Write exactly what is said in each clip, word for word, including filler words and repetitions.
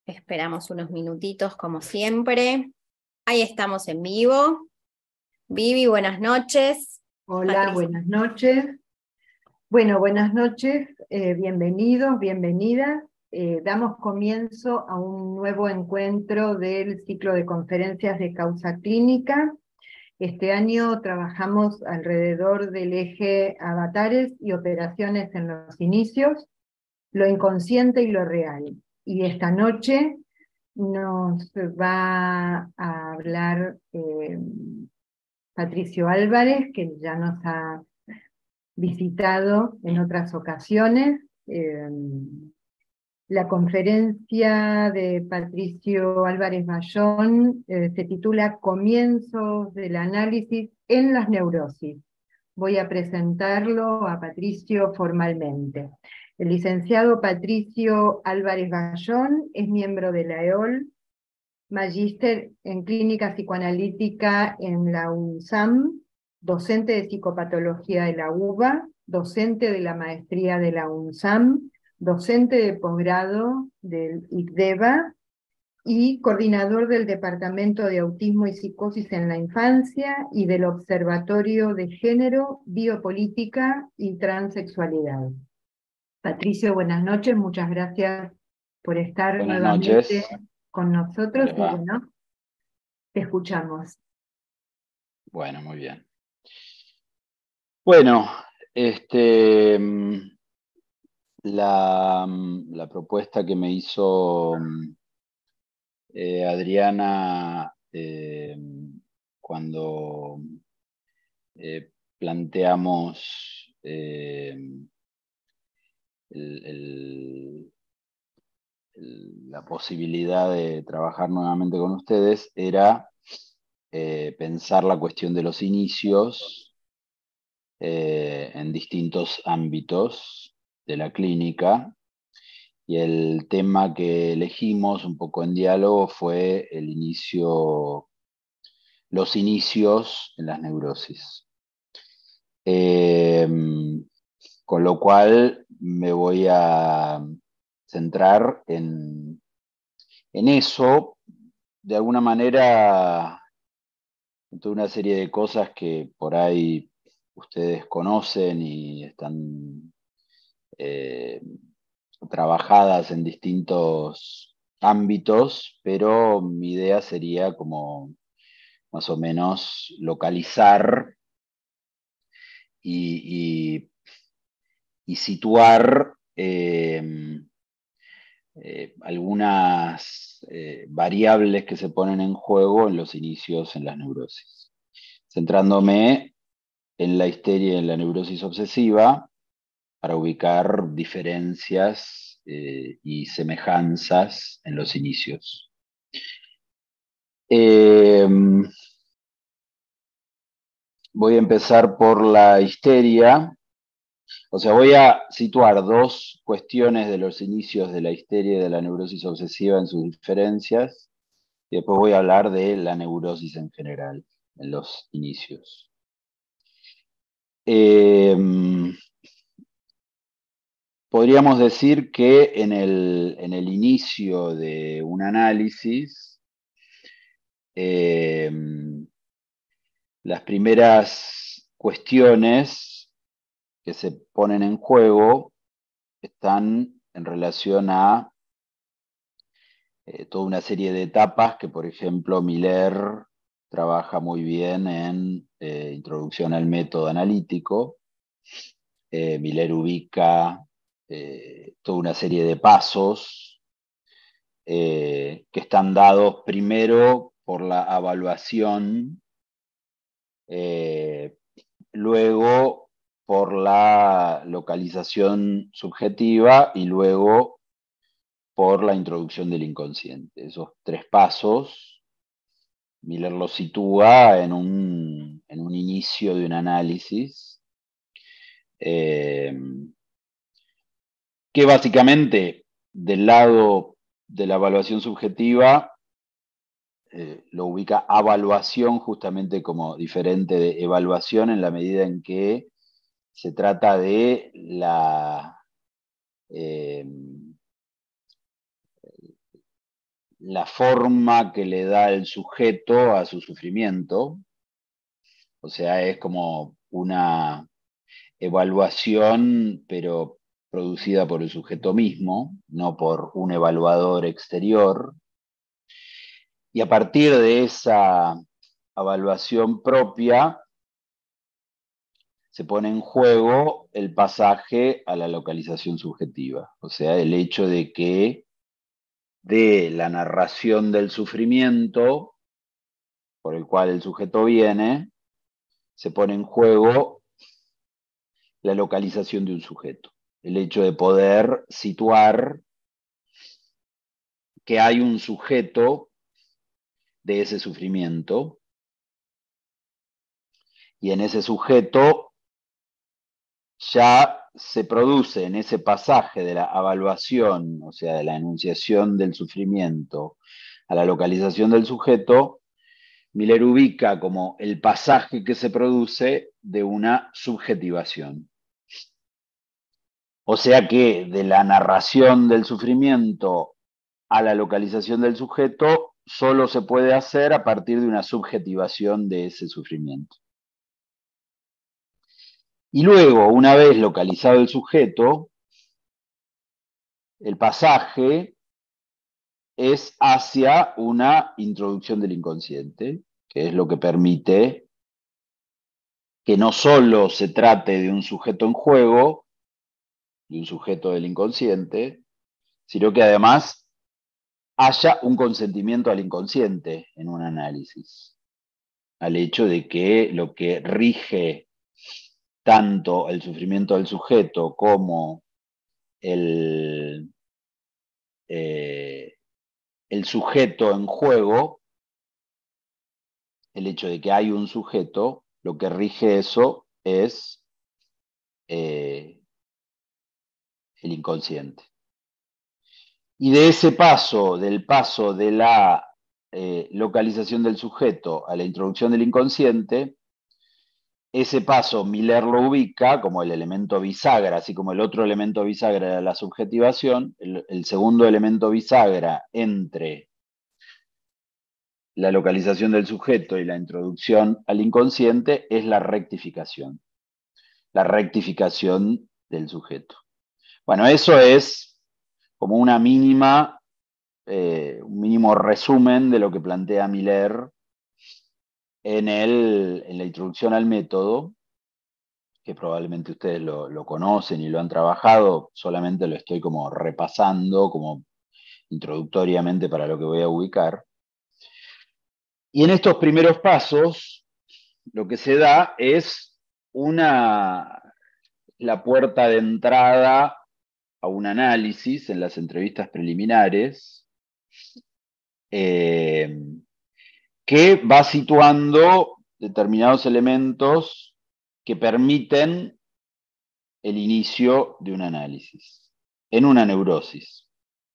Esperamos unos minutitos como siempre. Ahí estamos en vivo. Vivi, buenas noches. Hola, Patricia. buenas noches. Bueno, buenas noches, eh, bienvenidos, bienvenidas. Eh, damos comienzo a un nuevo encuentro del ciclo de conferencias de causa clínica. Este año trabajamos alrededor del eje avatares y operaciones en los inicios, lo inconsciente y lo real. Y esta noche nos va a hablar eh, Patricio Álvarez, que ya nos ha visitado en otras ocasiones. Eh, la conferencia de Patricio Álvarez Bayón eh, se titula Comienzos del análisis en las neurosis. Voy a presentarlo a Patricio formalmente. El licenciado Patricio Álvarez Bayón es miembro de la E O L, magíster en clínica psicoanalítica en la UNSAM, docente de psicopatología de la U B A, docente de la maestría de la UNSAM, docente de posgrado del ICDEVA y coordinador del Departamento de Autismo y Psicosis en la Infancia y del Observatorio de Género, Biopolítica y Transexualidad. Patricio, buenas noches, muchas gracias por estar Buenas nuevamente noches. con nosotros. ¿Cómo les va? Y bueno, te escuchamos. Bueno, muy bien. Bueno, este, la, la propuesta que me hizo eh, Adriana eh, cuando eh, planteamos eh, el, el, el, la posibilidad de trabajar nuevamente con ustedes era eh, pensar la cuestión de los inicios Eh, en distintos ámbitos de la clínica, y el tema que elegimos un poco en diálogo fue el inicio, los inicios en las neurosis. Eh, con lo cual me voy a centrar en, en eso, de alguna manera, en toda una serie de cosas que por ahí ustedes conocen y están eh, trabajadas en distintos ámbitos, pero mi idea sería como más o menos localizar y, y, y situar eh, eh, algunas eh, variables que se ponen en juego en los inicios en las neurosis, centrándome en la histeria y en la neurosis obsesiva, para ubicar diferencias eh, y semejanzas en los inicios. Eh, voy a empezar por la histeria, o sea, voy a situar dos cuestiones de los inicios de la histeria y de la neurosis obsesiva en sus diferencias, y después voy a hablar de la neurosis en general, en los inicios. Eh, Podríamos decir que en el, en el inicio de un análisis, eh, las primeras cuestiones que se ponen en juego están en relación a eh, toda una serie de etapas que, por ejemplo, Miller trabaja muy bien en eh, Introducción al método analítico. Eh, Miller ubica eh, toda una serie de pasos eh, que están dados primero por la evaluación, eh, luego por la localización subjetiva y luego por la introducción del inconsciente. Esos tres pasos, Miller los sitúa en un, en un inicio de un análisis, eh, que básicamente del lado de la evaluación subjetiva eh, lo ubica evaluación justamente como diferente de evaluación, en la medida en que se trata de la, eh, la forma que le da el sujeto a su sufrimiento. O sea, es como una evaluación, pero producida por el sujeto mismo, no por un evaluador exterior. Y a partir de esa evaluación propia, se pone en juego el pasaje a la localización subjetiva. O sea, el hecho de que de la narración del sufrimiento por el cual el sujeto viene, se pone en juego la localización de un sujeto. El hecho de poder situar que hay un sujeto de ese sufrimiento, y en ese sujeto ya se produce en ese pasaje de la evaluación, o sea, de la enunciación del sufrimiento a la localización del sujeto, Miller ubica como el pasaje que se produce de una subjetivación. O sea que de la narración del sufrimiento a la localización del sujeto solo se puede hacer a partir de una subjetivación de ese sufrimiento. Y luego, una vez localizado el sujeto, el pasaje es hacia una introducción del inconsciente, que es lo que permite que no solo se trate de un sujeto en juego, de un sujeto del inconsciente, sino que además haya un consentimiento al inconsciente en un análisis, al hecho de que lo que rige tanto el sufrimiento del sujeto como el, eh, el sujeto en juego, el hecho de que hay un sujeto, lo que rige eso es eh, el inconsciente. Y de ese paso, del paso de la eh, localización del sujeto a la introducción del inconsciente, ese paso Miller lo ubica como el elemento bisagra, así como el otro elemento bisagra era la subjetivación, el, el segundo elemento bisagra entre la localización del sujeto y la introducción al inconsciente es la rectificación, la rectificación del sujeto. Bueno, eso es como una mínima, eh, un mínimo resumen de lo que plantea Miller en, el, en la introducción al método, que probablemente ustedes lo, lo conocen y lo han trabajado, solamente lo estoy como repasando, como introductoriamente para lo que voy a ubicar. Y en estos primeros pasos, lo que se da es una, la puerta de entrada a un análisis en las entrevistas preliminares, eh, que va situando determinados elementos que permiten el inicio de un análisis en una neurosis.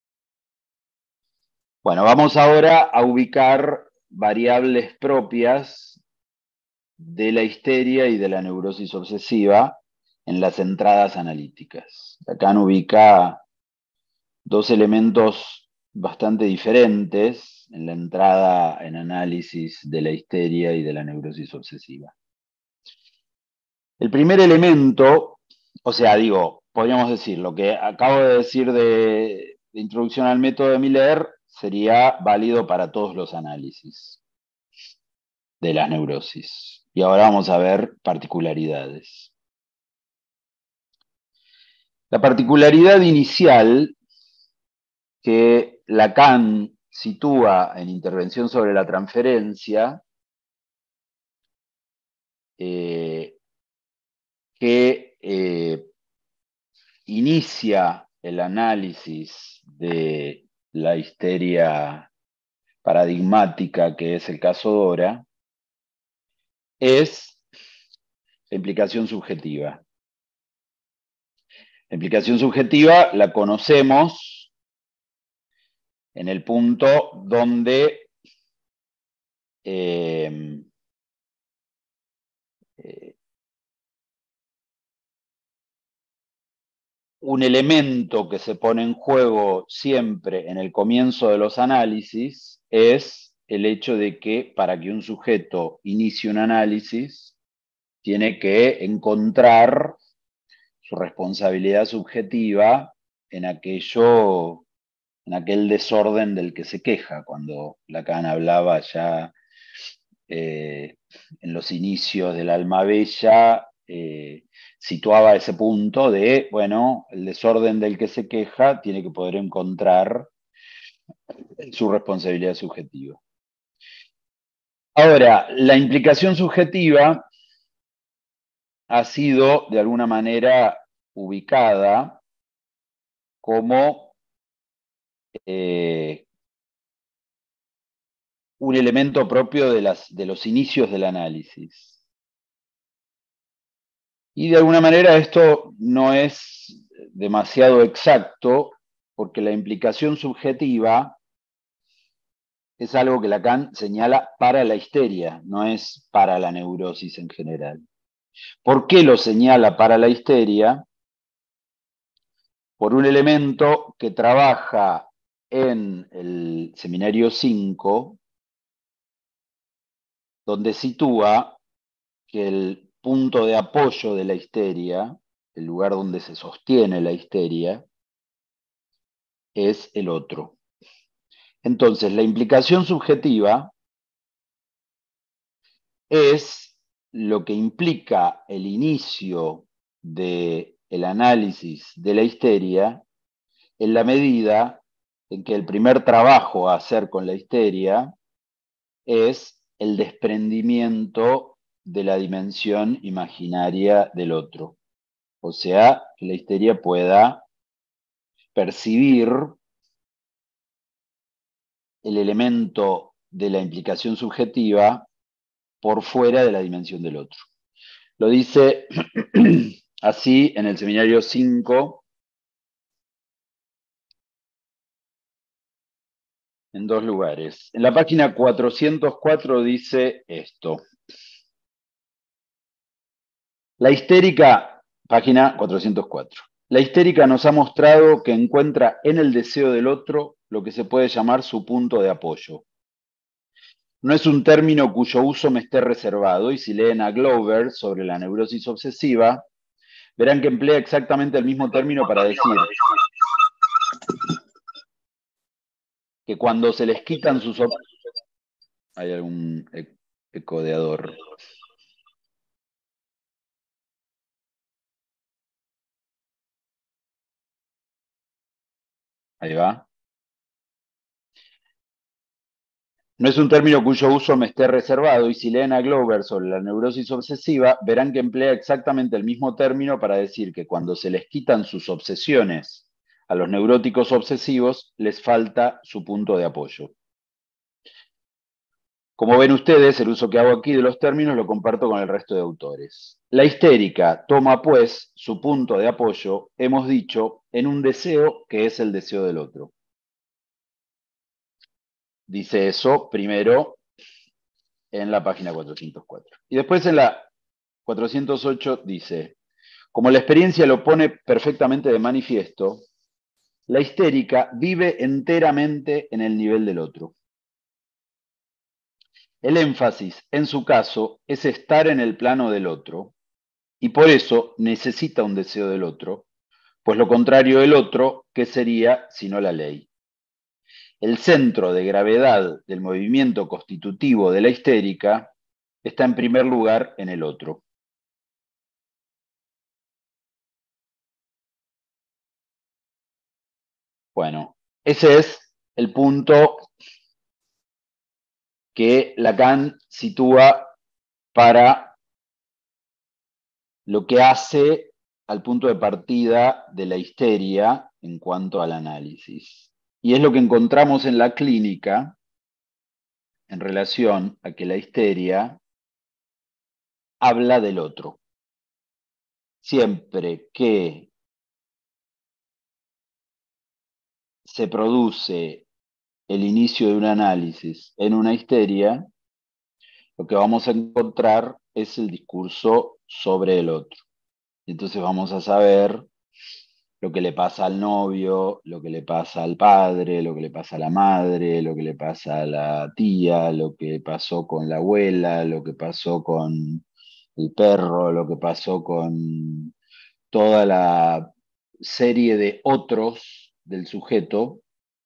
Bueno, vamos ahora a ubicar variables propias de la histeria y de la neurosis obsesiva en las entradas analíticas. Acá ubica dos elementos bastante diferentes en la entrada en análisis de la histeria y de la neurosis obsesiva. El primer elemento, o sea, digo, podríamos decir, lo que acabo de decir de, de introducción al método de Miller sería válido para todos los análisis de las neurosis. Y ahora vamos a ver particularidades. La particularidad inicial que Lacan sitúa en Intervención sobre la transferencia, eh, que eh, inicia el análisis de la histeria paradigmática, que es el caso Dora, es la implicación subjetiva. La implicación subjetiva la conocemos en el punto donde eh, eh, un elemento que se pone en juego siempre en el comienzo de los análisis es el hecho de que para que un sujeto inicie un análisis tiene que encontrar su responsabilidad subjetiva en aquello, en aquel desorden del que se queja, cuando Lacan hablaba ya eh, en los inicios del Alma Bella, eh, situaba ese punto de, bueno, el desorden del que se queja tiene que poder encontrar su responsabilidad subjetiva. Ahora, la implicación subjetiva ha sido, de alguna manera, ubicada como eh, un elemento propio de, las, de los inicios del análisis. Y de alguna manera esto no es demasiado exacto, porque la implicación subjetiva es algo que Lacan señala para la histeria, no es para la neurosis en general. ¿Por qué lo señala para la histeria? Por un elemento que trabaja en el seminario cinco, donde sitúa que el punto de apoyo de la histeria, el lugar donde se sostiene la histeria, es el otro. Entonces, la implicación subjetiva es lo que implica el inicio del análisis de la histeria en la medida en que el primer trabajo a hacer con la histeria es el desprendimiento de la dimensión imaginaria del otro. O sea, que la histeria pueda percibir el elemento de la implicación subjetiva por fuera de la dimensión del otro. Lo dice así en el seminario cinco, en dos lugares. En la página cuatrocientos cuatro dice esto. La histérica, página cuatrocientos cuatro. La histérica nos ha mostrado que encuentra en el deseo del otro lo que se puede llamar su punto de apoyo. No es un término cuyo uso me esté reservado, y si leen a Glover sobre la neurosis obsesiva, verán que emplea exactamente el mismo término para decir que cuando se les quitan sus... Hay algún ecodeador. Ahí va. No es un término cuyo uso me esté reservado, y si leen a Glover sobre la neurosis obsesiva, verán que emplea exactamente el mismo término para decir que cuando se les quitan sus obsesiones a los neuróticos obsesivos, les falta su punto de apoyo. Como ven ustedes, el uso que hago aquí de los términos lo comparto con el resto de autores. La histérica toma, pues, su punto de apoyo, hemos dicho, en un deseo que es el deseo del otro. Dice eso primero en la página cuatrocientos cuatro. Y después en la cuatrocientos ocho dice, como la experiencia lo pone perfectamente de manifiesto, la histérica vive enteramente en el nivel del otro. El énfasis, en su caso, es estar en el plano del otro, y por eso necesita un deseo del otro, pues lo contrario del otro, ¿qué sería sino la ley? El centro de gravedad del movimiento constitutivo de la histérica está en primer lugar en el otro. Bueno, ese es el punto que Lacan sitúa para lo que hace al punto de partida de la histeria en cuanto al análisis. Y es lo que encontramos en la clínica en relación a que la histeria habla del otro. Siempre que se produce el inicio de un análisis en una histeria, lo que vamos a encontrar es el discurso sobre el otro. Entonces vamos a saber lo que le pasa al novio, lo que le pasa al padre, lo que le pasa a la madre, lo que le pasa a la tía, lo que pasó con la abuela, lo que pasó con el perro, lo que pasó con toda la serie de otros del sujeto,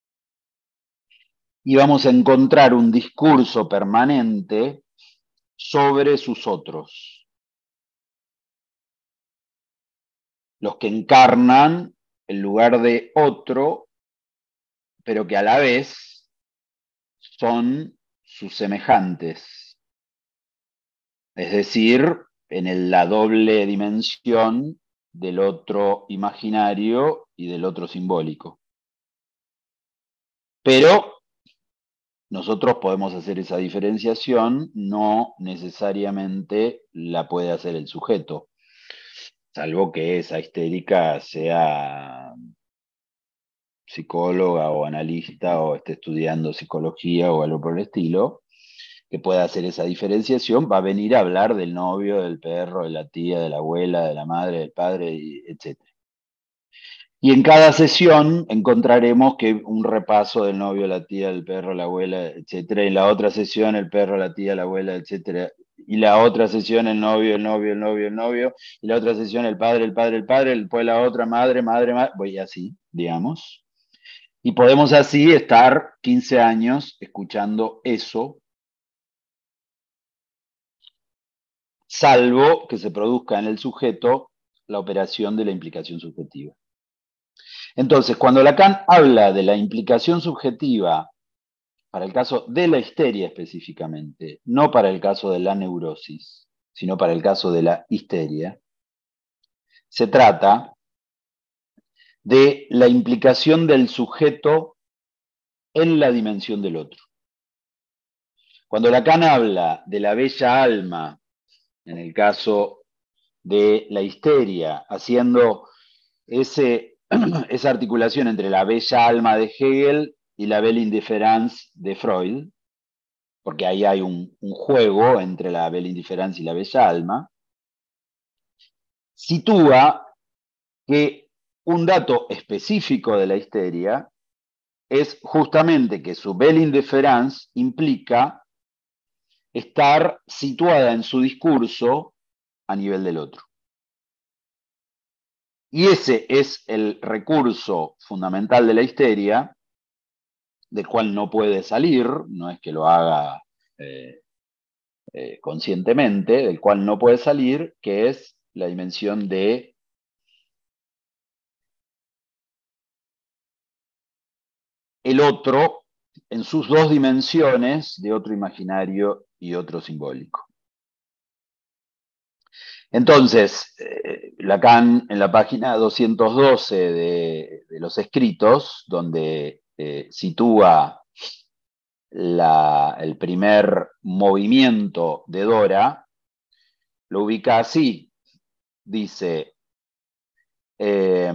y vamos a encontrar un discurso permanente sobre sus otros, los que encarnan el lugar de otro, pero que a la vez son sus semejantes, es decir, en el, la doble dimensión del otro imaginario y del otro simbólico. Pero nosotros podemos hacer esa diferenciación, no necesariamente la puede hacer el sujeto, salvo que esa histérica sea psicóloga o analista o esté estudiando psicología o algo por el estilo, que pueda hacer esa diferenciación, va a venir a hablar del novio, del perro, de la tía, de la abuela, de la madre, del padre, etcétera. Y en cada sesión encontraremos que un repaso del novio, la tía, el perro, la abuela, etcétera. Y en la otra sesión el perro, la tía, la abuela, etcétera. Y la otra sesión el novio, el novio, el novio, el novio. Y la otra sesión el padre, el padre, el padre. Después la otra madre, madre, madre. Voy así, digamos. Y podemos así estar quince años escuchando eso, salvo que se produzca en el sujeto la operación de la implicación subjetiva. Entonces, cuando Lacan habla de la implicación subjetiva, para el caso de la histeria específicamente, no para el caso de la neurosis, sino para el caso de la histeria, se trata de la implicación del sujeto en la dimensión del otro. Cuando Lacan habla de la bella alma, en el caso de la histeria, haciendo ese, esa articulación entre la bella alma de Hegel y la belle indifférence de Freud, porque ahí hay un, un juego entre la belle indifférence y la bella alma, sitúa que un dato específico de la histeria es justamente que su belle indifférence implica estar situada en su discurso a nivel del otro. Y ese es el recurso fundamental de la histeria, del cual no puede salir, no es que lo haga eh, eh, conscientemente, del cual no puede salir, que es la dimensión de el otro en sus dos dimensiones, de otro imaginario y otro simbólico. Entonces, eh, Lacan en la página doscientos doce de, de los escritos, donde eh, sitúa la, el primer movimiento de Dora, lo ubica así, dice, eh,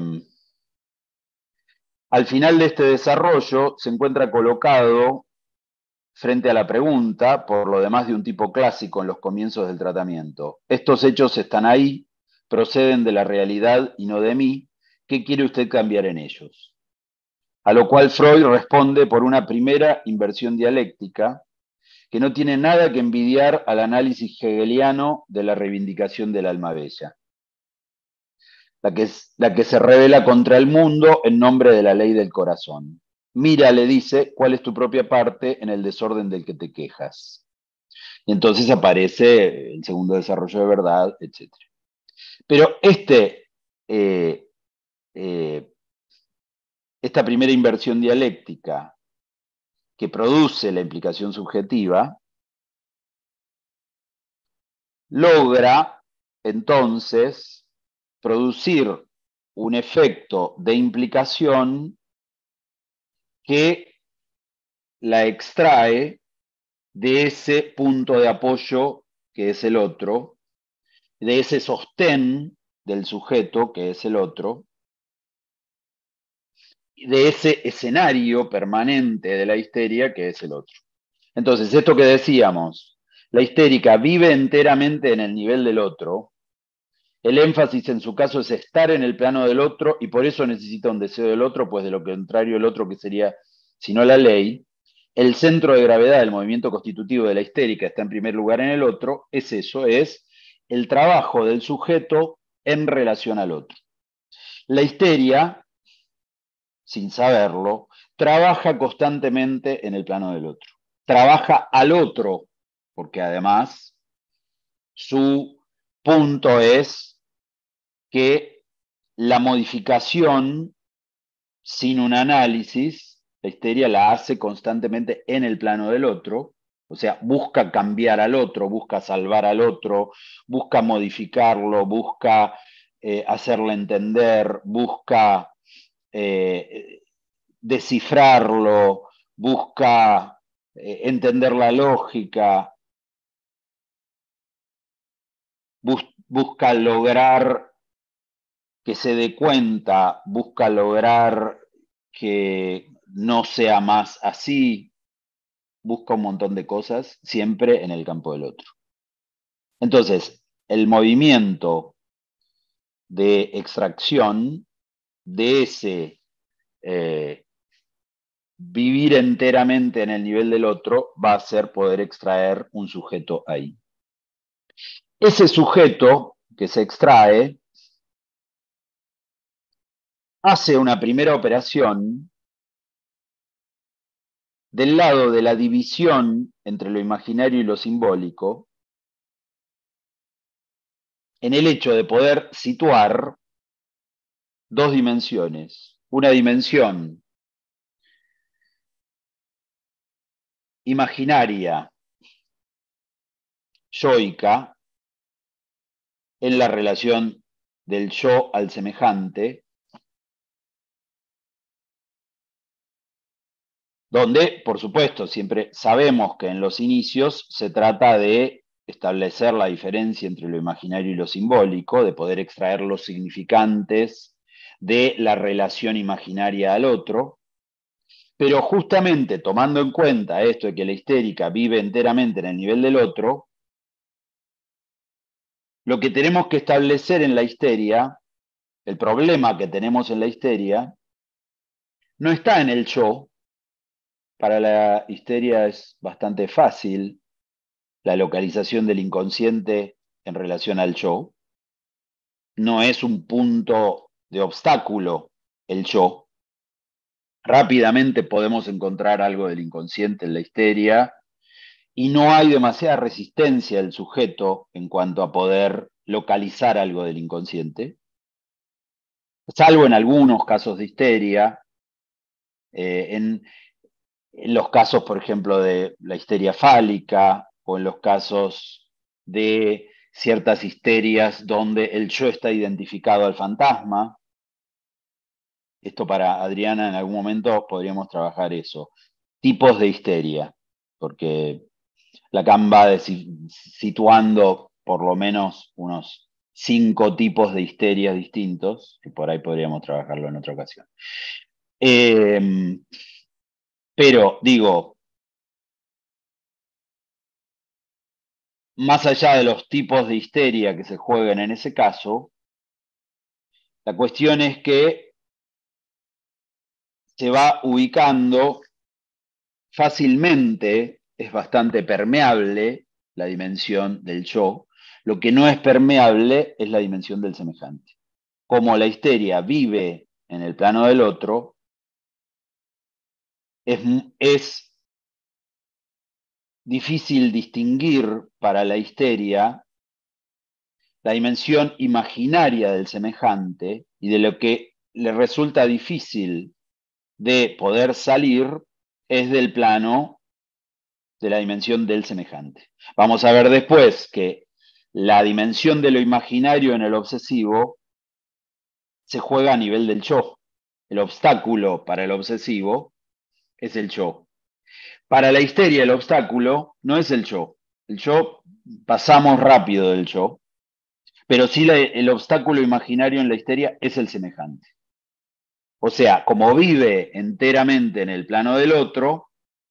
al final de este desarrollo se encuentra colocado frente a la pregunta, por lo demás de un tipo clásico en los comienzos del tratamiento. Estos hechos están ahí, proceden de la realidad y no de mí. ¿Qué quiere usted cambiar en ellos? A lo cual Freud responde por una primera inversión dialéctica que no tiene nada que envidiar al análisis hegeliano de la reivindicación del alma bella, la que, es, la que se revela contra el mundo en nombre de la ley del corazón. Mira, le dice, cuál es tu propia parte en el desorden del que te quejas. Y entonces aparece el segundo desarrollo de verdad, etcétera. Pero este, eh, eh, esta primera inversión dialéctica que produce la implicación subjetiva, logra entonces producir un efecto de implicación que la extrae de ese punto de apoyo que es el otro, de ese sostén del sujeto que es el otro, de ese escenario permanente de la histeria que es el otro. Entonces, esto que decíamos, la histérica vive enteramente en el nivel del otro, El énfasis en su caso es estar en el plano del otro y por eso necesita un deseo del otro, pues de lo contrario el otro que sería, si no la ley, el centro de gravedad del movimiento constitutivo de la histérica está en primer lugar en el otro, es eso, es el trabajo del sujeto en relación al otro. La histeria, sin saberlo, trabaja constantemente en el plano del otro. Trabaja al otro, porque además su punto es que la modificación sin un análisis, la histeria la hace constantemente en el plano del otro, o sea, busca cambiar al otro, busca salvar al otro, busca modificarlo, busca eh, hacerle entender, busca eh, descifrarlo, busca eh, entender la lógica, bus busca lograr que se dé cuenta, busca lograr que no sea más así, busca un montón de cosas, siempre en el campo del otro. Entonces, el movimiento de extracción de ese eh, vivir enteramente en el nivel del otro va a ser poder extraer un sujeto ahí. Ese sujeto que se extrae hace una primera operación del lado de la división entre lo imaginario y lo simbólico, en el hecho de poder situar dos dimensiones. Una dimensión imaginaria, yoica, en la relación del yo al semejante, donde, por supuesto, siempre sabemos que en los inicios se trata de establecer la diferencia entre lo imaginario y lo simbólico, de poder extraer los significantes de la relación imaginaria al otro, pero justamente tomando en cuenta esto de que la histérica vive enteramente en el nivel del otro, lo que tenemos que establecer en la histeria, el problema que tenemos en la histeria, no está en el yo. Para la histeria es bastante fácil la localización del inconsciente en relación al yo. No es un punto de obstáculo el yo. Rápidamente podemos encontrar algo del inconsciente en la histeria y no hay demasiada resistencia del sujeto en cuanto a poder localizar algo del inconsciente, salvo en algunos casos de histeria, eh, en, en los casos, por ejemplo, de la histeria fálica o en los casos de ciertas histerias donde el yo está identificado al fantasma. Esto para Adriana en algún momento podríamos trabajar eso. Tipos de histeria, porque Lacan va situando por lo menos unos cinco tipos de histeria distintos, que por ahí podríamos trabajarlo en otra ocasión. Eh, pero, digo, más allá de los tipos de histeria que se juegan en ese caso, la cuestión es que se va ubicando fácilmente, es bastante permeable la dimensión del yo. Lo que no es permeable es la dimensión del semejante. Como la histeria vive en el plano del otro, es, es difícil distinguir para la histeria la dimensión imaginaria del semejante y de lo que le resulta difícil de poder salir es del plano de la dimensión del semejante. Vamos a ver después que la dimensión de lo imaginario en el obsesivo se juega a nivel del yo. El obstáculo para el obsesivo es el yo. Para la histeria el obstáculo no es el yo. El yo pasamos rápido del yo, pero sí la, el obstáculo imaginario en la histeria es el semejante. O sea, como vive enteramente en el plano del otro,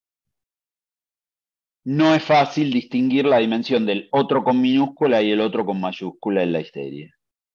no es fácil distinguir la dimensión del otro con minúscula y el otro con mayúscula en la histeria.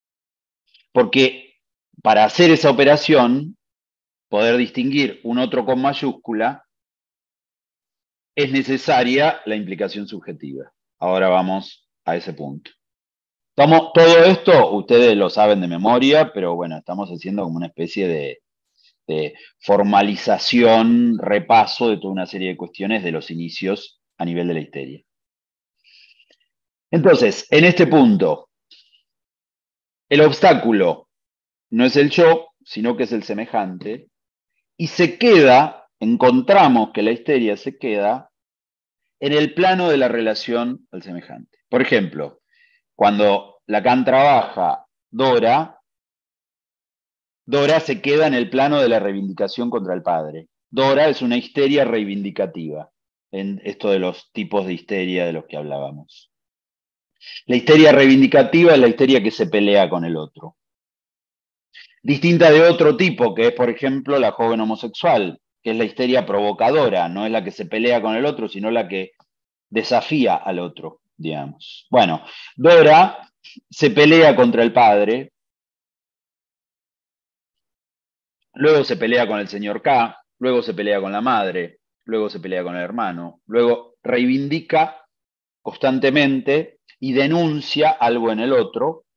Porque para hacer esa operación, poder distinguir un otro con mayúscula, es necesaria la implicación subjetiva. Ahora vamos a ese punto. Estamos, todo esto ustedes lo saben de memoria, pero bueno, estamos haciendo como una especie de, de formalización, repaso de toda una serie de cuestiones de los inicios a nivel de la histeria. Entonces, en este punto, el obstáculo no es el yo, sino que es el semejante, y se queda, encontramos que la histeria se queda en el plano de la relación al semejante. Por ejemplo, cuando Lacan trabaja Dora, Dora se queda en el plano de la reivindicación contra el padre. Dora es una histeria reivindicativa, en esto de los tipos de histeria de los que hablábamos. La histeria reivindicativa es la histeria que se pelea con el otro. Distinta de otro tipo, que es, por ejemplo, la joven homosexual, que es la histeria provocadora, no es la que se pelea con el otro, sino la que desafía al otro, digamos. Bueno, Dora se pelea contra el padre, luego se pelea con el señor K, luego se pelea con la madre, luego se pelea con el hermano, luego reivindica constantemente y denuncia algo en el otro.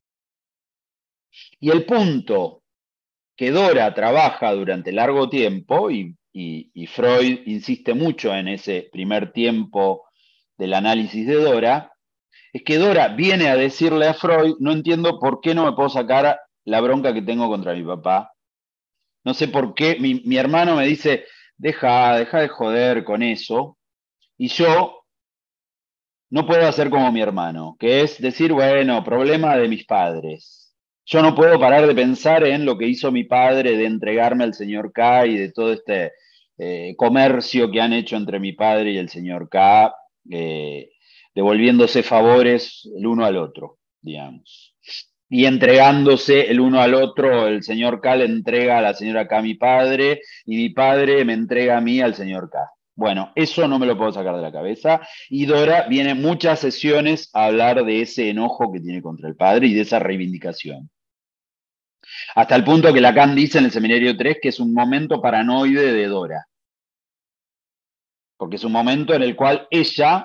Y el punto que Dora trabaja durante largo tiempo, y, y, y Freud insiste mucho en ese primer tiempo del análisis de Dora, es que Dora viene a decirle a Freud, no entiendo por qué no me puedo sacar la bronca que tengo contra mi papá. No sé por qué, mi, mi hermano me dice, deja, deja de joder con eso, y yo no puedo hacer como mi hermano, que es decir, bueno, problema de mis padres. Yo no puedo parar de pensar en lo que hizo mi padre de entregarme al señor K y de todo este eh, comercio que han hecho entre mi padre y el señor K, eh, devolviéndose favores el uno al otro, digamos. Y entregándose el uno al otro, el señor K le entrega a la señora K a mi padre y mi padre me entrega a mí al señor K. Bueno, eso no me lo puedo sacar de la cabeza. Y Dora viene muchas sesiones a hablar de ese enojo que tiene contra el padre y de esa reivindicación. Hasta el punto que Lacan dice en el Seminario tres que es un momento paranoide de Dora. Porque es un momento en el cual ella,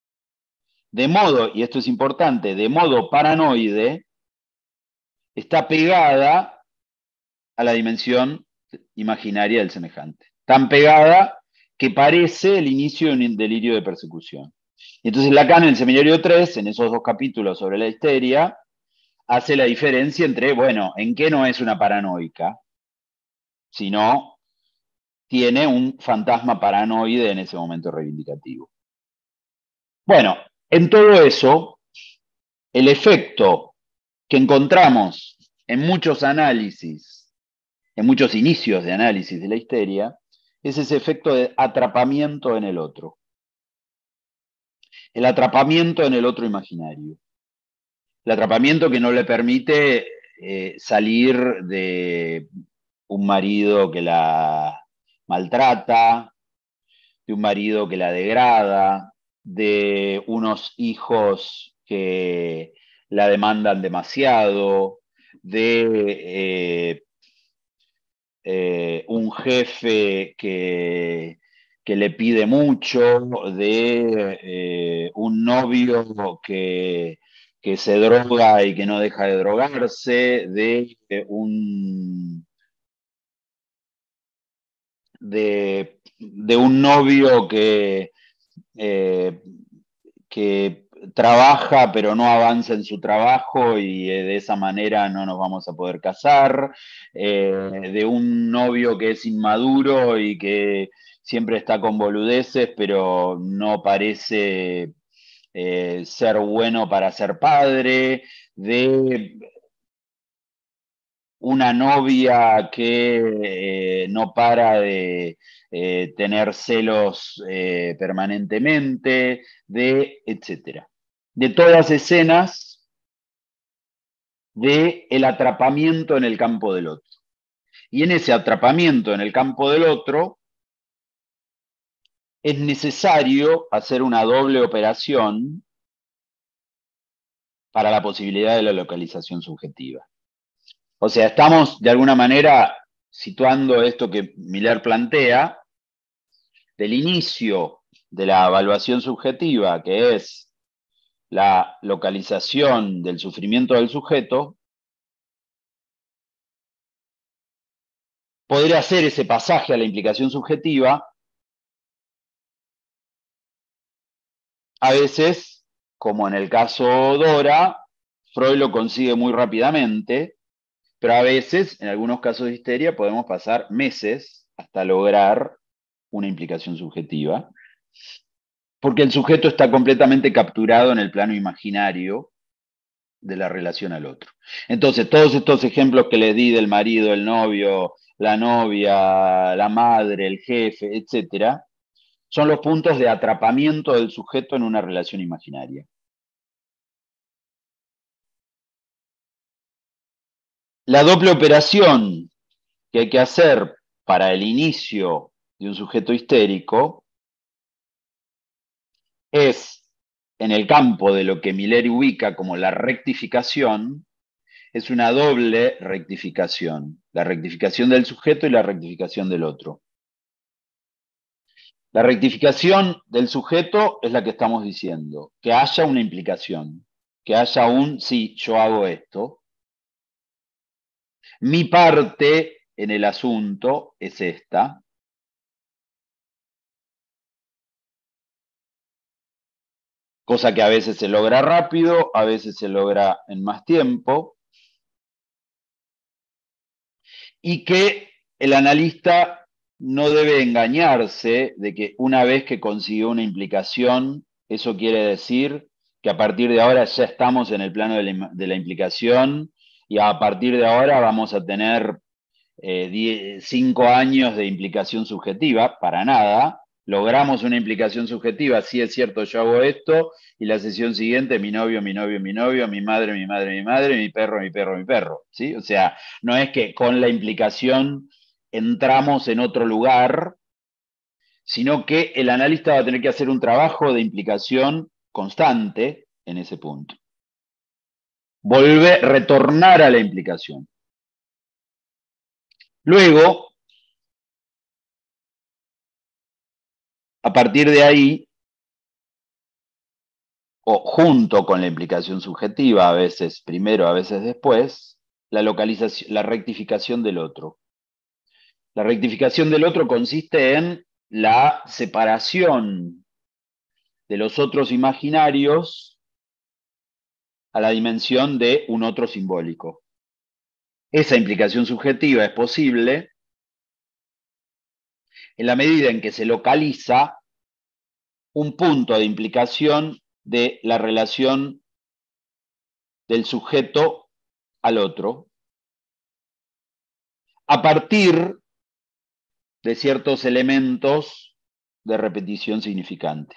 de modo, y esto es importante, de modo paranoide, está pegada a la dimensión imaginaria del semejante. Tan pegada que parece el inicio de un delirio de persecución. Y entonces Lacan en el Seminario tres, en esos dos capítulos sobre la histeria, hace la diferencia entre, bueno, en qué no es una paranoica, sino tiene un fantasma paranoide en ese momento reivindicativo. Bueno, en todo eso, el efecto que encontramos en muchos análisis, en muchos inicios de análisis de la histeria, es ese efecto de atrapamiento en el otro. El atrapamiento en el otro imaginario. El atrapamiento que no le permite eh, salir de un marido que la maltrata, de un marido que la degrada, de unos hijos que la demandan demasiado, de eh, eh, un jefe que, que le pide mucho, de eh, un novio que, que se droga y que no deja de drogarse, de eh, un... De, de un novio que, eh, que trabaja pero no avanza en su trabajo y eh, de esa manera no nos vamos a poder casar, eh, de un novio que es inmaduro y que siempre está con boludeces pero no parece eh, ser bueno para ser padre, de una novia que eh, no para de eh, tener celos eh, permanentemente, de etcétera. De todas escenas de el atrapamiento en el campo del otro. Y en ese atrapamiento en el campo del otro es necesario hacer una doble operación para la posibilidad de la localización subjetiva. O sea, estamos de alguna manera situando esto que Miller plantea, del inicio de la evaluación subjetiva, que es la localización del sufrimiento del sujeto, poder hacer ese pasaje a la implicación subjetiva, a veces, como en el caso Dora, Freud lo consigue muy rápidamente, pero a veces, en algunos casos de histeria, podemos pasar meses hasta lograr una implicación subjetiva, porque el sujeto está completamente capturado en el plano imaginario de la relación al otro. Entonces, todos estos ejemplos que les di del marido, el novio, la novia, la madre, el jefe, etcétera, son los puntos de atrapamiento del sujeto en una relación imaginaria. La doble operación que hay que hacer para el inicio de un sujeto histérico es, en el campo de lo que Miller ubica como la rectificación, es una doble rectificación, la rectificación del sujeto y la rectificación del otro. La rectificación del sujeto es la que estamos diciendo, que haya una implicación, que haya un, sí, yo hago esto. Mi parte en el asunto es esta. Cosa que a veces se logra rápido, a veces se logra en más tiempo. Y que el analista no debe engañarse de que una vez que consiguió una implicación, eso quiere decir que a partir de ahora ya estamos en el plano de la, de la implicación y a partir de ahora vamos a tener eh, diez, cinco años de implicación subjetiva, para nada. Logramos una implicación subjetiva, sí es cierto, yo hago esto, y la sesión siguiente, mi novio, mi novio, mi novio, mi madre, mi madre, mi madre, mi perro, mi perro, mi perro, ¿sí? O sea, no es que con la implicación entramos en otro lugar, sino que el analista va a tener que hacer un trabajo de implicación constante en ese punto. Volver, retornar a la implicación. Luego, a partir de ahí, o junto con la implicación subjetiva, a veces primero, a veces después, la localización, la rectificación del otro. La rectificación del otro consiste en la separación de los otros imaginarios a la dimensión de un otro simbólico. Esa implicación subjetiva es posible en la medida en que se localiza un punto de implicación de la relación del sujeto al otro, a partir de ciertos elementos de repetición significante.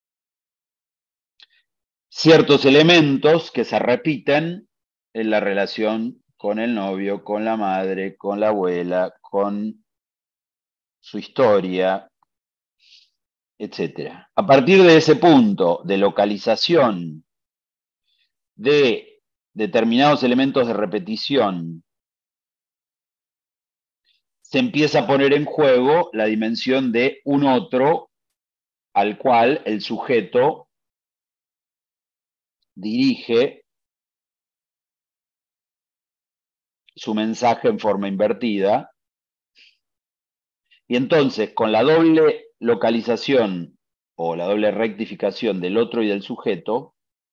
Ciertos elementos que se repiten en la relación con el novio, con la madre, con la abuela, con su historia, etcétera. A partir de ese punto de localización de determinados elementos de repetición, se empieza a poner en juego la dimensión de un otro al cual el sujeto dirige su mensaje en forma invertida. Y entonces, con la doble localización o la doble rectificación del otro y del sujeto,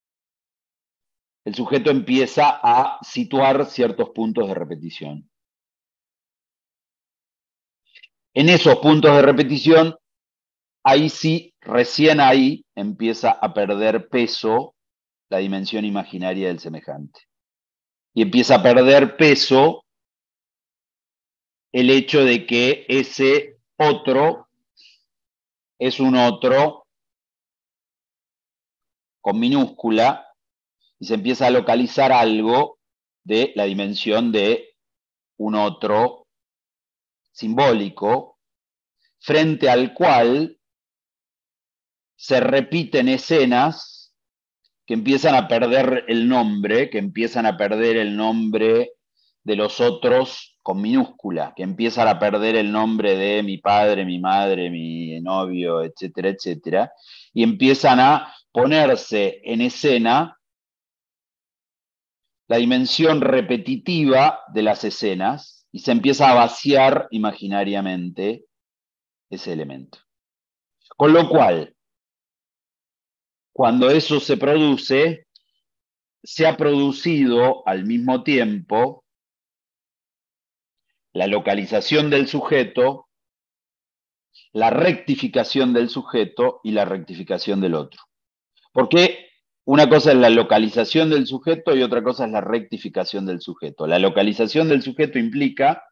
el sujeto empieza a situar ciertos puntos de repetición. En esos puntos de repetición, ahí sí, recién ahí empieza a perder peso la dimensión imaginaria del semejante. Y empieza a perder peso el hecho de que ese otro es un otro con minúscula y se empieza a localizar algo de la dimensión de un otro simbólico, frente al cual se repiten escenas que empiezan a perder el nombre, que empiezan a perder el nombre de los otros con minúscula, que empiezan a perder el nombre de mi padre, mi madre, mi novio, etcétera, etcétera, y empiezan a ponerse en escena la dimensión repetitiva de las escenas y se empieza a vaciar imaginariamente ese elemento. Con lo cual, cuando eso se produce, se ha producido al mismo tiempo la localización del sujeto, la rectificación del sujeto y la rectificación del otro. Porque una cosa es la localización del sujeto y otra cosa es la rectificación del sujeto. La localización del sujeto implica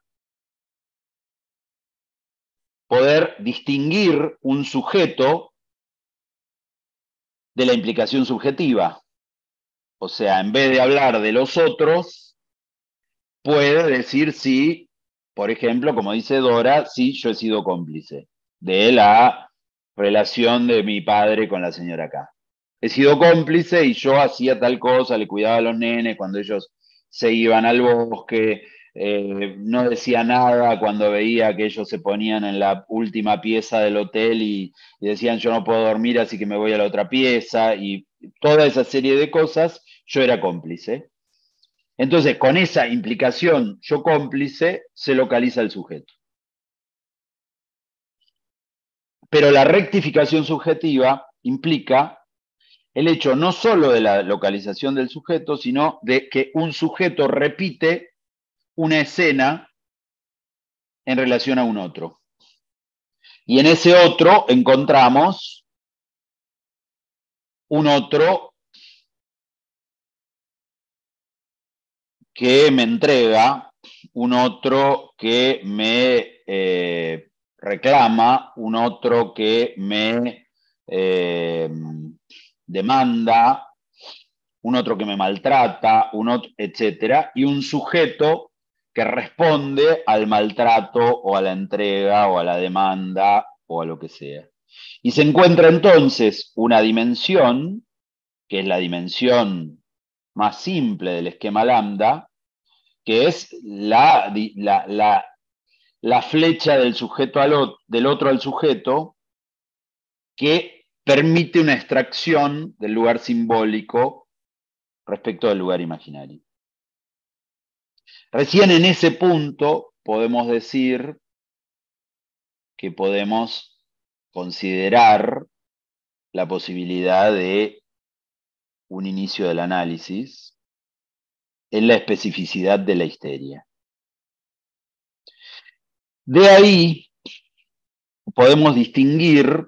poder distinguir un sujeto de la implicación subjetiva. O sea, en vez de hablar de los otros, puede decir sí, por ejemplo, como dice Dora, sí, yo he sido cómplice de la relación de mi padre con la señora K. He sido cómplice y yo hacía tal cosa, le cuidaba a los nenes cuando ellos se iban al bosque, eh, no decía nada cuando veía que ellos se ponían en la última pieza del hotel y, y decían yo no puedo dormir así que me voy a la otra pieza, y toda esa serie de cosas, yo era cómplice. Entonces, con esa implicación yo cómplice, se localiza el sujeto. Pero la rectificación subjetiva implica el hecho no solo de la localización del sujeto, sino de que un sujeto repite una escena en relación a un otro. Y en ese otro encontramos un otro que me entrega, un otro que me eh, reclama, un otro que me eh, demanda, un otro que me maltrata, un otro, etcétera, y un sujeto que responde al maltrato o a la entrega o a la demanda o a lo que sea. Y se encuentra entonces una dimensión, que es la dimensión más simple del esquema lambda, que es la, la, la, la flecha del, sujeto al otro, del otro al sujeto, que permite una extracción del lugar simbólico respecto del lugar imaginario. Recién en ese punto podemos decir que podemos considerar la posibilidad de un inicio del análisis en la especificidad de la histeria. De ahí podemos distinguir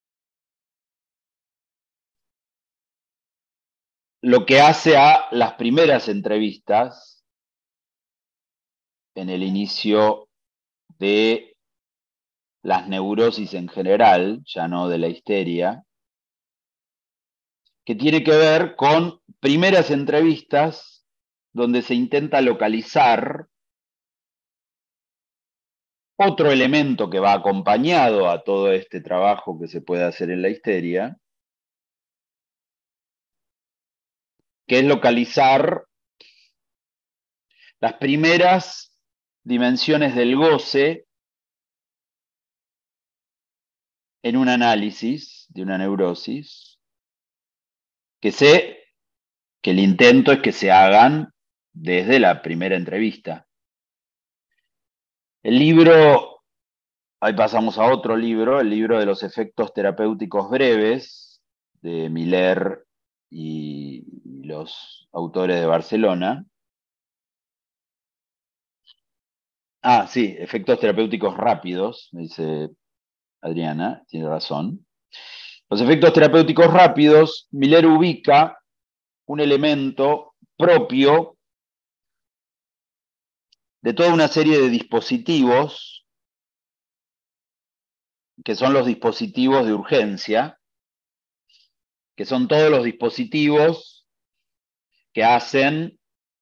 lo que hace a las primeras entrevistas en el inicio de las neurosis en general, ya no de la histeria, que tiene que ver con primeras entrevistas donde se intenta localizar otro elemento que va acompañado a todo este trabajo que se puede hacer en la histeria, que es localizar las primeras dimensiones del goce en un análisis de una neurosis, que sé que el intento es que se hagan desde la primera entrevista. El libro, ahí pasamos a otro libro, el libro de los efectos terapéuticos breves, de Miller y los autores de Barcelona. Ah, sí, efectos terapéuticos rápidos, me dice Adriana, tiene razón. Los efectos terapéuticos rápidos, Miller ubica un elemento propio de toda una serie de dispositivos, que son los dispositivos de urgencia, que son todos los dispositivos que hacen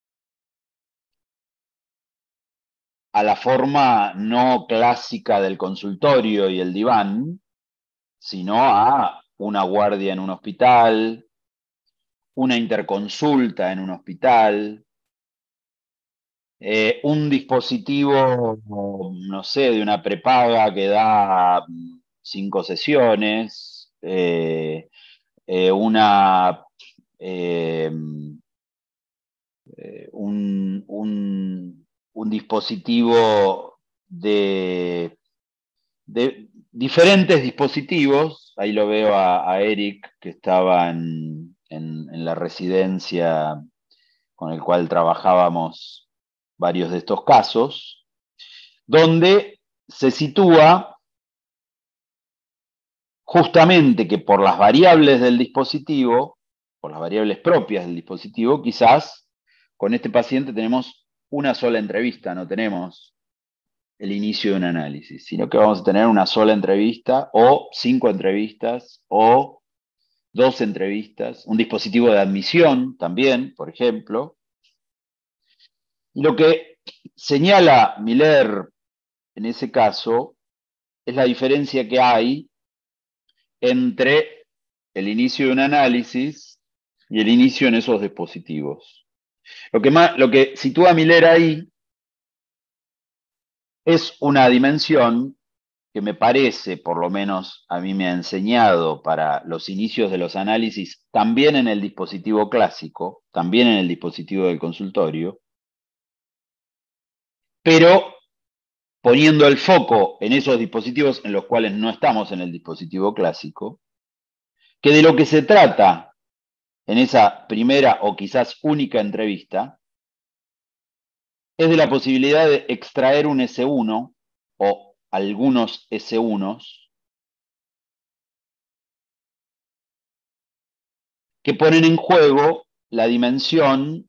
a la forma no clásica del consultorio y el diván, sino a una guardia en un hospital, una interconsulta en un hospital, eh, un dispositivo, no sé, de una prepaga que da cinco sesiones, eh, eh, una, eh, eh, un, un, un dispositivo de, de diferentes dispositivos. Ahí lo veo a, a Eric, que estaba en, en, en la residencia con el cual trabajábamos varios de estos casos, donde se sitúa justamente que por las variables del dispositivo, por las variables propias del dispositivo, quizás con este paciente tenemos una sola entrevista, no tenemos el inicio de un análisis, sino que vamos a tener una sola entrevista o cinco entrevistas o dos entrevistas, un dispositivo de admisión también, por ejemplo. Y lo que señala Miller en ese caso es la diferencia que hay entre el inicio de un análisis y el inicio en esos dispositivos. Lo que, más, lo que sitúa Miller ahí es una dimensión que me parece, por lo menos a mí me ha enseñado para los inicios de los análisis, también en el dispositivo clásico, también en el dispositivo del consultorio, pero poniendo el foco en esos dispositivos en los cuales no estamos en el dispositivo clásico, que de lo que se trata en esa primera o quizás única entrevista es de la posibilidad de extraer un ese uno o algunos ese unos que ponen en juego la dimensión,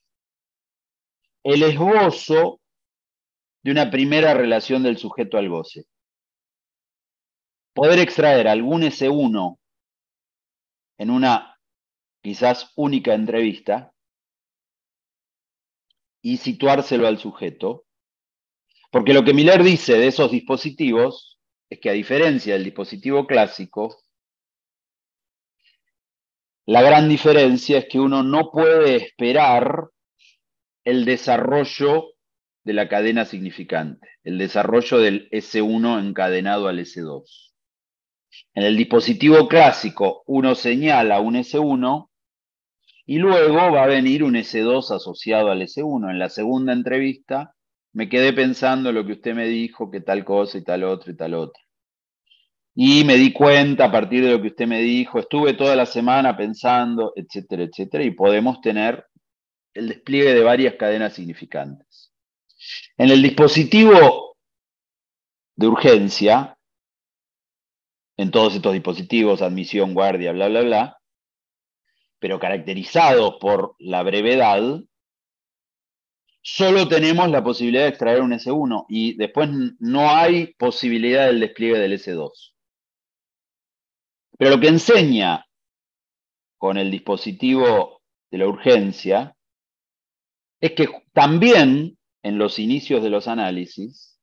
el esbozo de una primera relación del sujeto al goce. Poder extraer algún ese uno en una quizás única entrevista y situárselo al sujeto, porque lo que Miller dice de esos dispositivos es que a diferencia del dispositivo clásico, la gran diferencia es que uno no puede esperar el desarrollo de la cadena significante, el desarrollo del ese uno encadenado al ese dos. En el dispositivo clásico uno señala un ese uno y luego va a venir un ese dos asociado al ese uno. En la segunda entrevista me quedé pensando lo que usted me dijo, que tal cosa y tal otra y tal otra. Y me di cuenta a partir de lo que usted me dijo, estuve toda la semana pensando, etcétera, etcétera, y podemos tener el despliegue de varias cadenas significantes. En el dispositivo de urgencia, en todos estos dispositivos, admisión, guardia, bla, bla, bla, pero caracterizados por la brevedad, solo tenemos la posibilidad de extraer un ese uno y después no hay posibilidad del despliegue del ese dos. Pero lo que enseña con el dispositivo de la urgencia es que también en los inicios de los análisis,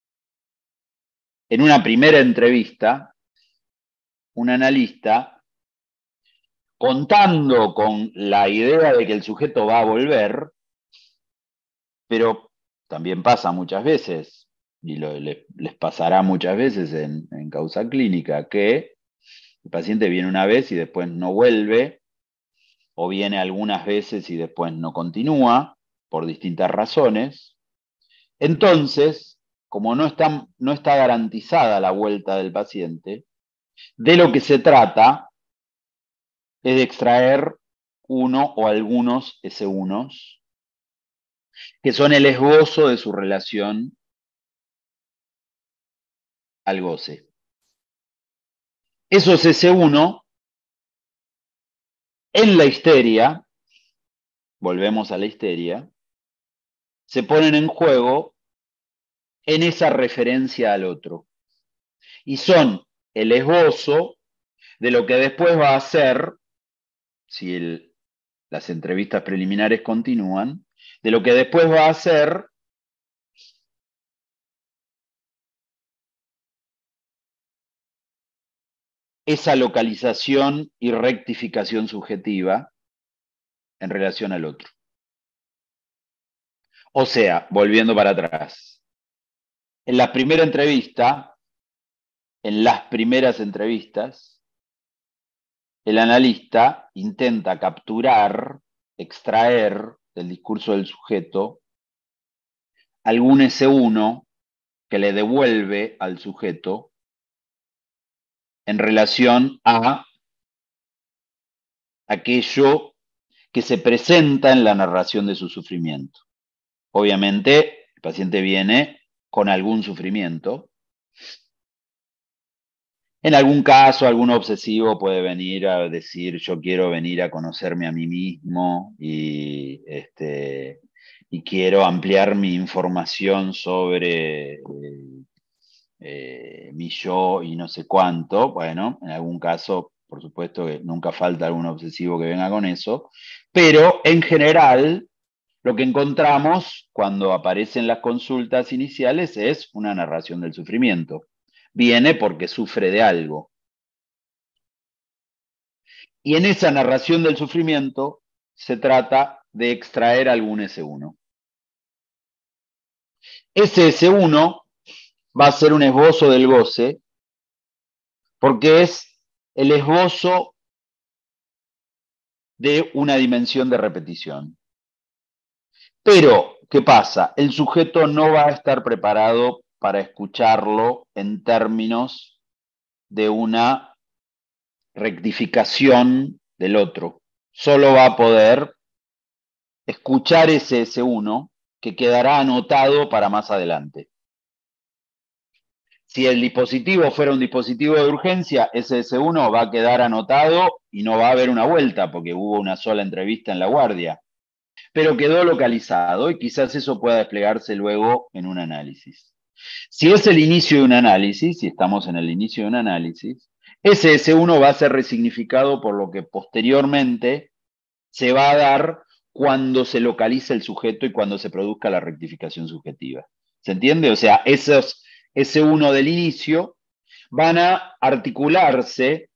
en una primera entrevista, un analista, contando con la idea de que el sujeto va a volver, pero también pasa muchas veces, y lo, les, les pasará muchas veces en, en causa clínica, que el paciente viene una vez y después no vuelve, o viene algunas veces y después no continúa, por distintas razones. Entonces, como no está, no está garantizada la vuelta del paciente, de lo que se trata es de extraer uno o algunos ese unos, que son el esbozo de su relación al goce. Esos ese uno, en la histeria, volvemos a la histeria, se ponen en juego en esa referencia al otro. Y son el esbozo de lo que después va a ser, si el, las entrevistas preliminares continúan, de lo que después va a ser esa localización y rectificación subjetiva en relación al otro. O sea, volviendo para atrás, en la primera entrevista, en las primeras entrevistas, el analista intenta capturar, extraer del discurso del sujeto algún ese uno que le devuelve al sujeto en relación a aquello que se presenta en la narración de su sufrimiento. Obviamente, el paciente viene con algún sufrimiento. En algún caso, algún obsesivo puede venir a decir, yo quiero venir a conocerme a mí mismo y, este, y quiero ampliar mi información sobre eh, eh, mi yo y no sé cuánto. Bueno, en algún caso, por supuesto que nunca falta algún obsesivo que venga con eso, pero en general lo que encontramos cuando aparecen las consultas iniciales es una narración del sufrimiento. Viene porque sufre de algo. Y en esa narración del sufrimiento se trata de extraer algún ese uno. Ese ese uno va a ser un esbozo del goce, porque es el esbozo de una dimensión de repetición. Pero, ¿qué pasa? El sujeto no va a estar preparado para escucharlo en términos de una rectificación del otro. Solo va a poder escuchar ese ese uno que quedará anotado para más adelante. Si el dispositivo fuera un dispositivo de urgencia, ese ese uno va a quedar anotado y no va a haber una vuelta porque hubo una sola entrevista en la guardia. Pero quedó localizado y quizás eso pueda desplegarse luego en un análisis. Si es el inicio de un análisis, si estamos en el inicio de un análisis, ese ese uno va a ser resignificado por lo que posteriormente se va a dar cuando se localiza el sujeto y cuando se produzca la rectificación subjetiva. ¿Se entiende? O sea, esos ese uno del inicio van a articularse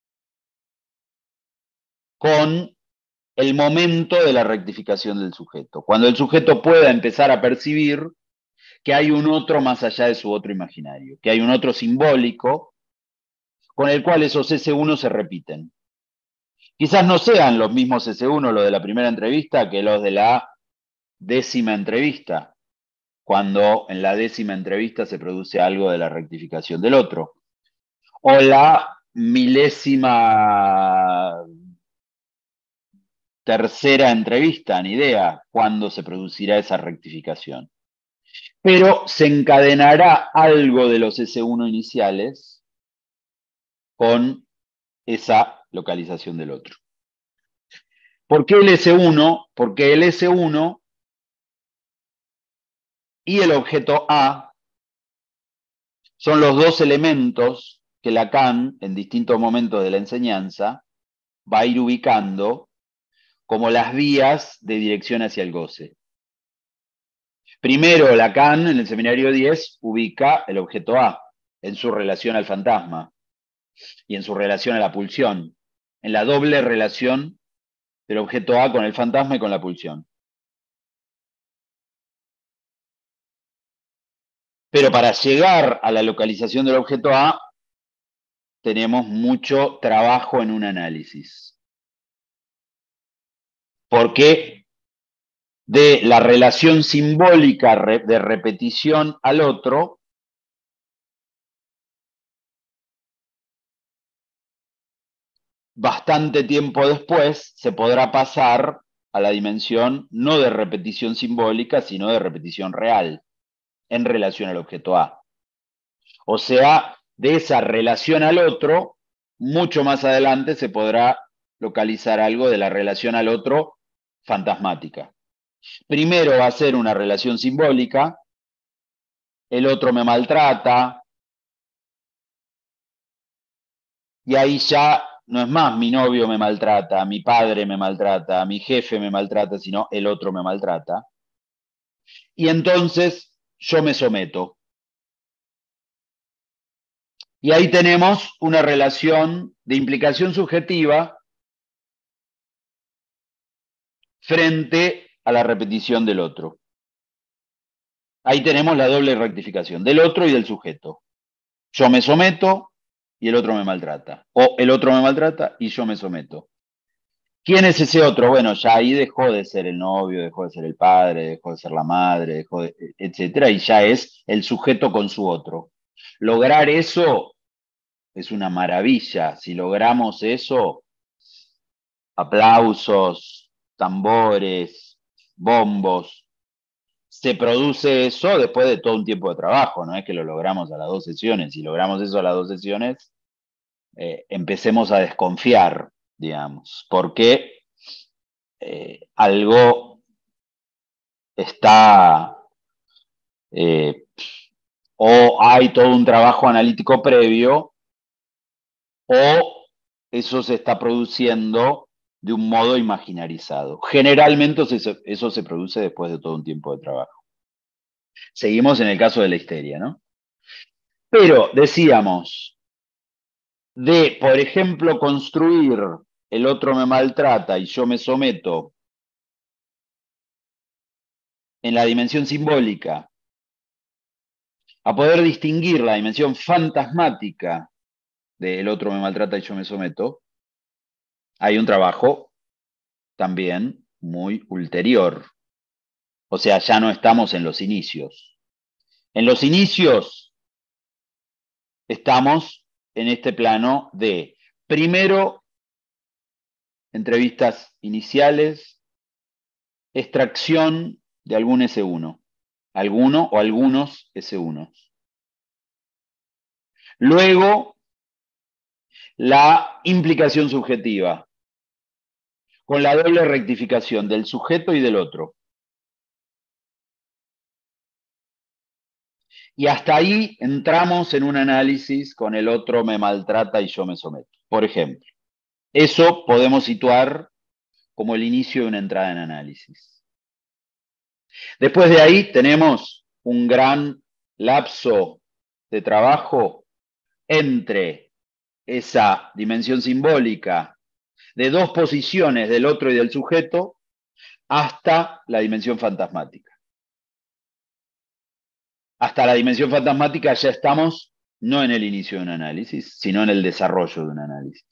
con el momento de la rectificación del sujeto. Cuando el sujeto pueda empezar a percibir que hay un otro más allá de su otro imaginario, que hay un otro simbólico con el cual esos ese uno se repiten. Quizás no sean los mismos ese uno, los de la primera entrevista, que los de la décima entrevista, cuando en la décima entrevista se produce algo de la rectificación del otro. O la milésima tercera entrevista, ni idea cuándo se producirá esa rectificación. Pero se encadenará algo de los ese uno iniciales con esa localización del otro. ¿Por qué el ese uno? Porque el ese uno y el objeto A son los dos elementos que Lacan, en distintos momentos de la enseñanza, va a ir ubicando como las vías de dirección hacia el goce. Primero, Lacan, en el seminario diez, ubica el objeto A en su relación al fantasma y en su relación a la pulsión, en la doble relación del objeto A con el fantasma y con la pulsión. Pero para llegar a la localización del objeto A, tenemos mucho trabajo en un análisis. Porque de la relación simbólica de repetición al otro, bastante tiempo después se podrá pasar a la dimensión no de repetición simbólica, sino de repetición real en relación al objeto A. O sea, de esa relación al otro, mucho más adelante se podrá localizar algo de la relación al otro fantasmática. Primero va a ser una relación simbólica, el otro me maltrata, y ahí ya no es más mi novio me maltrata, mi padre me maltrata, mi jefe me maltrata, sino el otro me maltrata. Y entonces yo me someto. Y ahí tenemos una relación de implicación subjetiva frente a la repetición del otro. Ahí tenemos la doble rectificación del otro y del sujeto. Yo me someto y el otro me maltrata. O el otro me maltrata y yo me someto. ¿Quién es ese otro? Bueno, ya ahí dejó de ser el novio, dejó de ser el padre, dejó de ser la madre, dejó de, etcétera, y ya es el sujeto con su otro. Lograr eso es una maravilla. Si logramos eso, aplausos, tambores, bombos. Se produce eso después de todo un tiempo de trabajo, no es que lo logramos a las dos sesiones. Si logramos eso a las dos sesiones, eh, empecemos a desconfiar, digamos, porque eh, algo está, eh, o hay todo un trabajo analítico previo, o eso se está produciendo de un modo imaginarizado. Generalmente eso, eso se produce después de todo un tiempo de trabajo. Seguimos en el caso de la histeria, ¿no? Pero decíamos, de, por ejemplo, construir el otro me maltrata y yo me someto en la dimensión simbólica, a poder distinguir la dimensión fantasmática del otro me maltrata y yo me someto, hay un trabajo también muy ulterior. O sea, ya no estamos en los inicios. En los inicios estamos en este plano de, primero, entrevistas iniciales, extracción de algún ese uno, alguno o algunos ese uno. Luego, la implicación subjetiva, con la doble rectificación del sujeto y del otro. Y hasta ahí entramos en un análisis con el otro me maltrata y yo me someto. Por ejemplo, eso podemos situar como el inicio de una entrada en análisis. Después de ahí tenemos un gran lapso de trabajo entre esa dimensión simbólica de dos posiciones del otro y del sujeto hasta la dimensión fantasmática. Hasta la dimensión fantasmática ya estamos no en el inicio de un análisis, sino en el desarrollo de un análisis.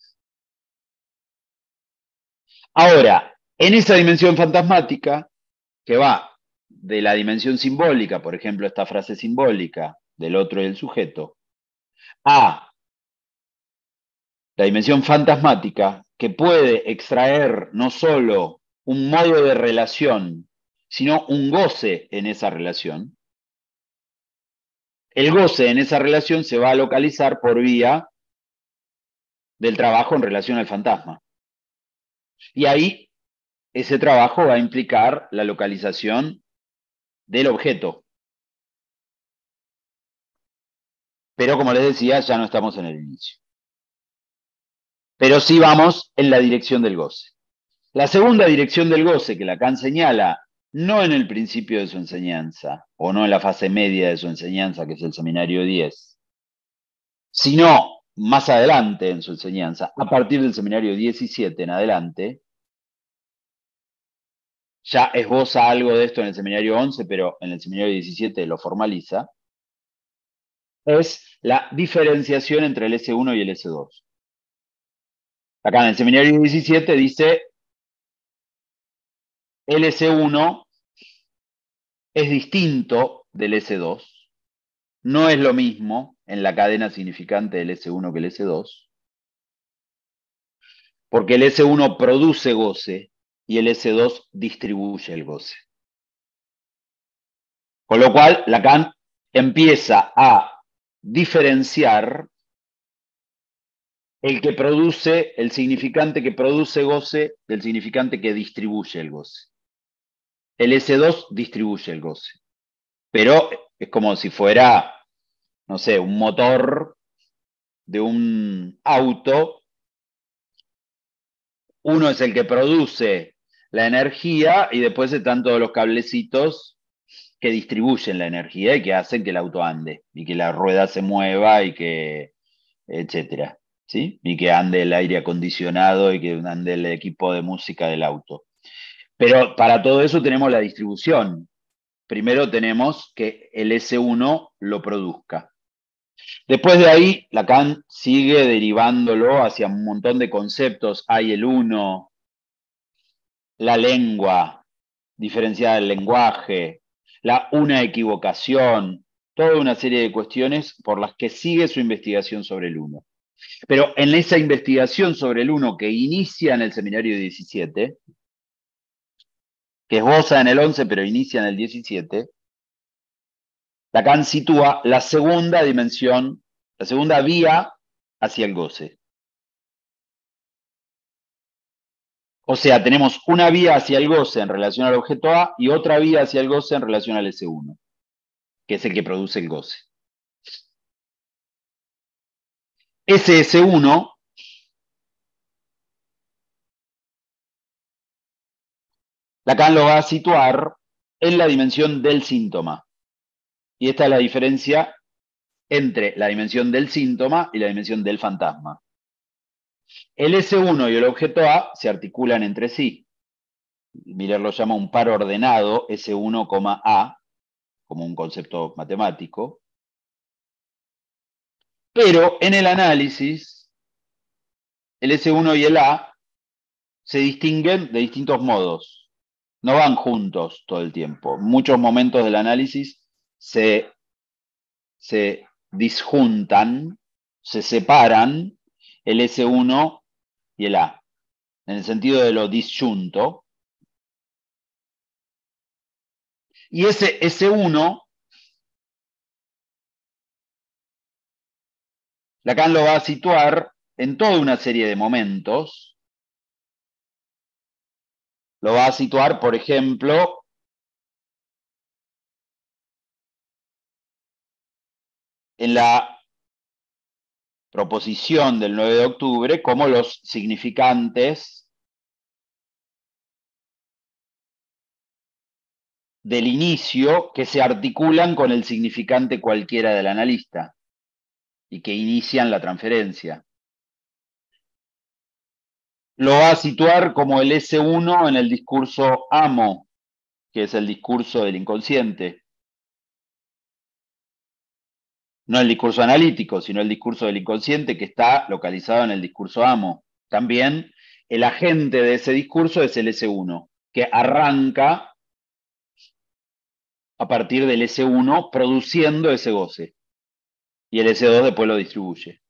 Ahora, en esa dimensión fantasmática, que va de la dimensión simbólica, por ejemplo, esta frase simbólica del otro y del sujeto, a la dimensión fantasmática, que puede extraer no solo un modo de relación, sino un goce en esa relación. El goce en esa relación se va a localizar por vía del trabajo en relación al fantasma. Y ahí ese trabajo va a implicar la localización del objeto. Pero como les decía, ya no estamos en el inicio. Pero sí vamos en la dirección del goce. La segunda dirección del goce que Lacan señala, no en el principio de su enseñanza, o no en la fase media de su enseñanza, que es el seminario diez, sino más adelante en su enseñanza, a partir del seminario diecisiete en adelante, ya esboza algo de esto en el seminario once, pero en el seminario diecisiete lo formaliza, es la diferenciación entre el ese uno y el ese dos. Acá en el seminario diecisiete dice, el ese uno es distinto del ese dos, no es lo mismo en la cadena significante del ese uno que el ese dos, porque el ese uno produce goce y el ese dos distribuye el goce. Con lo cual, Lacan empieza a diferenciar el que produce, el significante que produce goce del significante que distribuye el goce. El ese dos distribuye el goce, pero es como si fuera, no sé, un motor de un auto. Uno es el que produce la energía y después están todos los cablecitos que distribuyen la energía y que hacen que el auto ande y que la rueda se mueva y que, etcétera, ¿sí? Y que ande el aire acondicionado y que ande el equipo de música del auto. Pero para todo eso tenemos la distribución. primero tenemos que el ese uno lo produzca. Después de ahí, Lacan sigue derivándolo hacia un montón de conceptos. Hay el uno, la lengua, diferenciada del lenguaje, la una equivocación, toda una serie de cuestiones por las que sigue su investigación sobre el uno. Pero en esa investigación sobre el uno que inicia en el seminario diecisiete, que esboza en el once pero inicia en el diecisiete, Lacan sitúa la segunda dimensión, la segunda vía hacia el goce. O sea, tenemos una vía hacia el goce en relación al objeto A y otra vía hacia el goce en relación al ese uno, que es el que produce el goce. Ese ese uno Lacan lo va a situar en la dimensión del síntoma. Y esta es la diferencia entre la dimensión del síntoma y la dimensión del fantasma. El ese uno y el objeto A se articulan entre sí. Miller lo llama un par ordenado, ese uno, A, como un concepto matemático. Pero en el análisis, el ese uno y el A se distinguen de distintos modos. No van juntos todo el tiempo. En muchos momentos del análisis se, se disjuntan, se separan el ese uno y el A, en el sentido de lo disyunto. Y ese ese uno, Lacan lo va a situar en toda una serie de momentos. Lo va a situar, por ejemplo, en la proposición del nueve de octubre como los significantes del inicio que se articulan con el significante cualquiera del analista y que inician la transferencia. Lo va a situar como el ese uno en el discurso amo, que es el discurso del inconsciente. No el discurso analítico, sino el discurso del inconsciente que está localizado en el discurso amo. También el agente de ese discurso es el ese uno, que arranca a partir del ese uno produciendo ese goce. Y el ese dos después lo distribuye.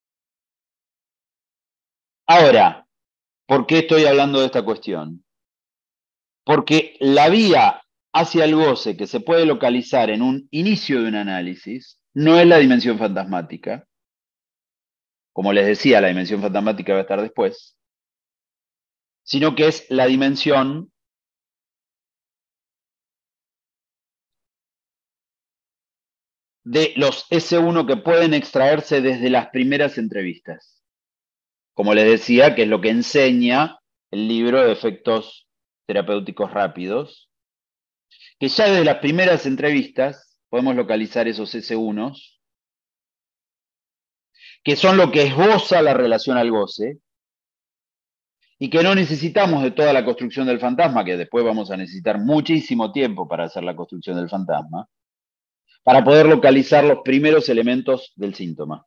Ahora, ¿por qué estoy hablando de esta cuestión? Porque la vía hacia el goce que se puede localizar en un inicio de un análisis no es la dimensión fantasmática. Como les decía, la dimensión fantasmática va a estar después, sino que es la dimensión de los ese uno que pueden extraerse desde las primeras entrevistas. Como les decía, que es lo que enseña el libro de efectos terapéuticos rápidos, que ya desde las primeras entrevistas podemos localizar esos ese unos, que son lo que esboza la relación al goce, y que no necesitamos de toda la construcción del fantasma, que después vamos a necesitar muchísimo tiempo para hacer la construcción del fantasma, para poder localizar los primeros elementos del síntoma.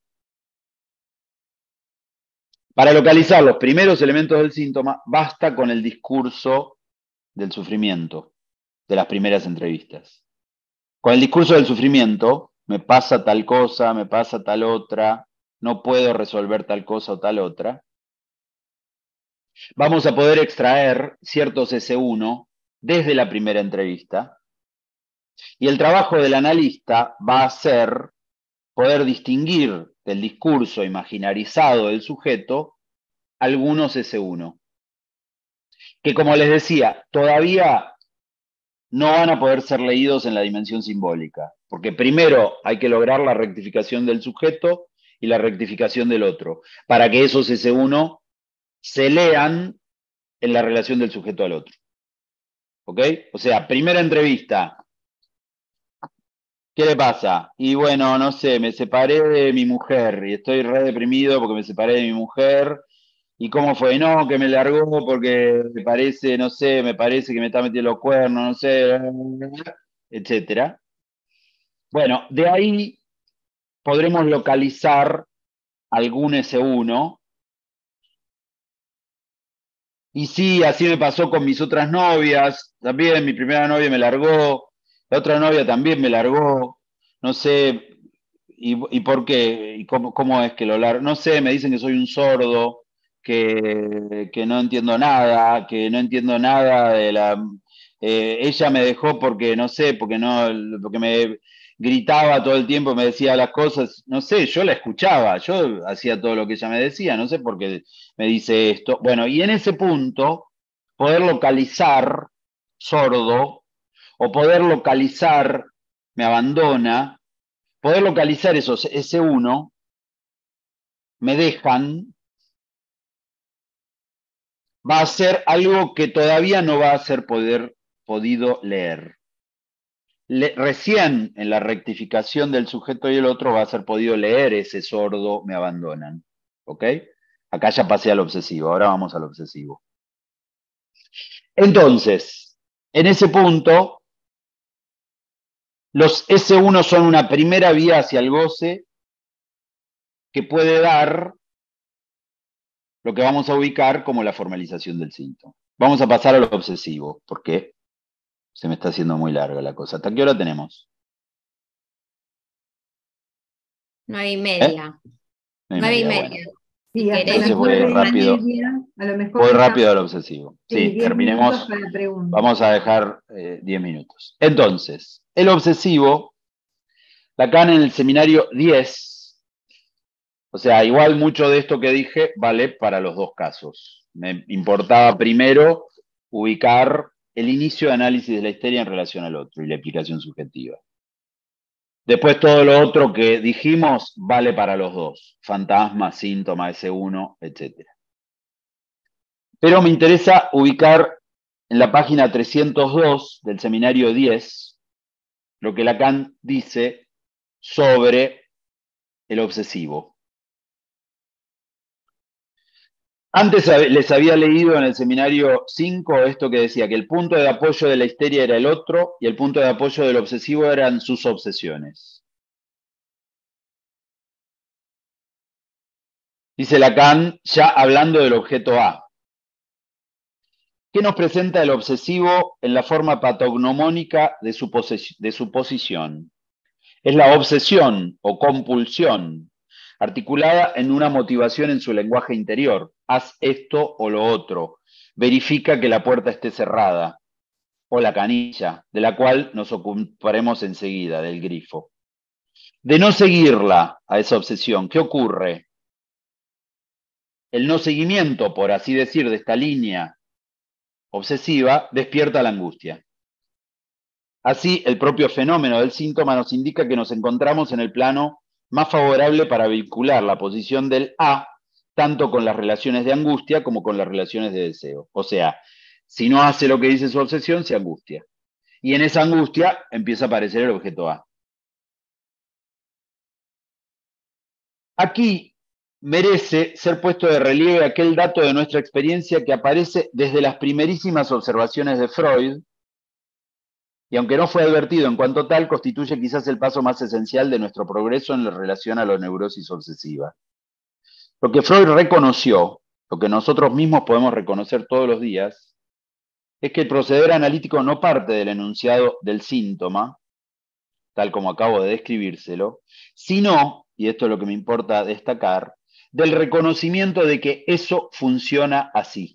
Para localizar los primeros elementos del síntoma, basta con el discurso del sufrimiento de las primeras entrevistas. Con el discurso del sufrimiento, me pasa tal cosa, me pasa tal otra, no puedo resolver tal cosa o tal otra, vamos a poder extraer ciertos ese uno desde la primera entrevista, y el trabajo del analista va a ser poder distinguir del discurso imaginarizado del sujeto algunos ese uno, que como les decía, todavía no van a poder ser leídos en la dimensión simbólica, porque primero hay que lograr la rectificación del sujeto y la rectificación del otro, para que esos ese uno se lean en la relación del sujeto al otro. ¿Ok? O sea, primera entrevista. ¿Qué le pasa? Y bueno, no sé, me separé de mi mujer y estoy re deprimido porque me separé de mi mujer. ¿Y cómo fue? No, que me largó porque me parece, no sé, me parece que me está metiendo los cuernos, no sé. etcétera. Bueno, de ahí podremos localizar algún ese uno. Y sí, así me pasó con mis otras novias. También mi primera novia me largó, la otra novia también me largó. No sé, ¿y, y por qué? ¿Y cómo, cómo es que lo largo? No sé, me dicen que soy un sordo, que, que no entiendo nada, que no entiendo nada de la... eh, ella me dejó porque, no sé, porque, no, porque me gritaba todo el tiempo, me decía las cosas, no sé, yo la escuchaba, yo hacía todo lo que ella me decía, no sé por qué me dice esto. Bueno, y en ese punto, poder localizar sordo o poder localizar me abandona, poder localizar esos ese uno, me dejan, va a ser algo que todavía no va a ser poder, podido leer. Le, recién en la rectificación del sujeto y el otro va a ser podido leer ese sordo, me abandonan. ¿Ok? Acá ya pasé al obsesivo, ahora vamos al obsesivo. Entonces, en ese punto, los ese uno son una primera vía hacia el goce que puede dar lo que vamos a ubicar como la formalización del síntoma. Vamos a pasar al obsesivo, porque se me está haciendo muy larga la cosa. ¿Hasta qué hora tenemos? Nueve y ¿Eh? media. Nueve y Nueve y media, media. bueno. Sí, Si hasta querés, las Entonces voy nueve y rápido. media, a lo mejor Voy dejamos, rápido al obsesivo. sí, Sí, diez minutos terminemos. para preguntas. Vamos a dejar eh, diez minutos. Entonces, el obsesivo, Lacan en el seminario diez, o sea, igual mucho de esto que dije vale para los dos casos. Me importaba primero ubicar el inicio de análisis de la histeria en relación al otro y la explicación subjetiva. Después todo lo otro que dijimos vale para los dos, fantasma, síntoma, ese uno, etcétera. Pero me interesa ubicar en la página trescientos dos del seminario diez lo que Lacan dice sobre el obsesivo. Antes les había leído en el seminario cinco esto que decía que el punto de apoyo de la histeria era el otro y el punto de apoyo del obsesivo eran sus obsesiones. Dice Lacan, ya hablando del objeto A. ¿Qué nos presenta el obsesivo en la forma patognomónica de su, de su posición? Es la obsesión o compulsión, articulada en una motivación en su lenguaje interior. Haz esto o lo otro. Verifica que la puerta esté cerrada. O la canilla, de la cual nos ocuparemos enseguida, del grifo. De no seguirla a esa obsesión, ¿qué ocurre? El no seguimiento, por así decir, de esta línea obsesiva despierta la angustia. Así, el propio fenómeno del síntoma nos indica que nos encontramos en el plano más favorable para vincular la posición del A tanto con las relaciones de angustia como con las relaciones de deseo. O sea, si no hace lo que dice su obsesión, se angustia. Y en esa angustia empieza a aparecer el objeto A. Aquí merece ser puesto de relieve aquel dato de nuestra experiencia que aparece desde las primerísimas observaciones de Freud, y aunque no fue advertido en cuanto tal, constituye quizás el paso más esencial de nuestro progreso en relación a la neurosis obsesiva. Lo que Freud reconoció, lo que nosotros mismos podemos reconocer todos los días, es que el proceder analítico no parte del enunciado del síntoma, tal como acabo de describírselo, sino, y esto es lo que me importa destacar, del reconocimiento de que eso funciona así.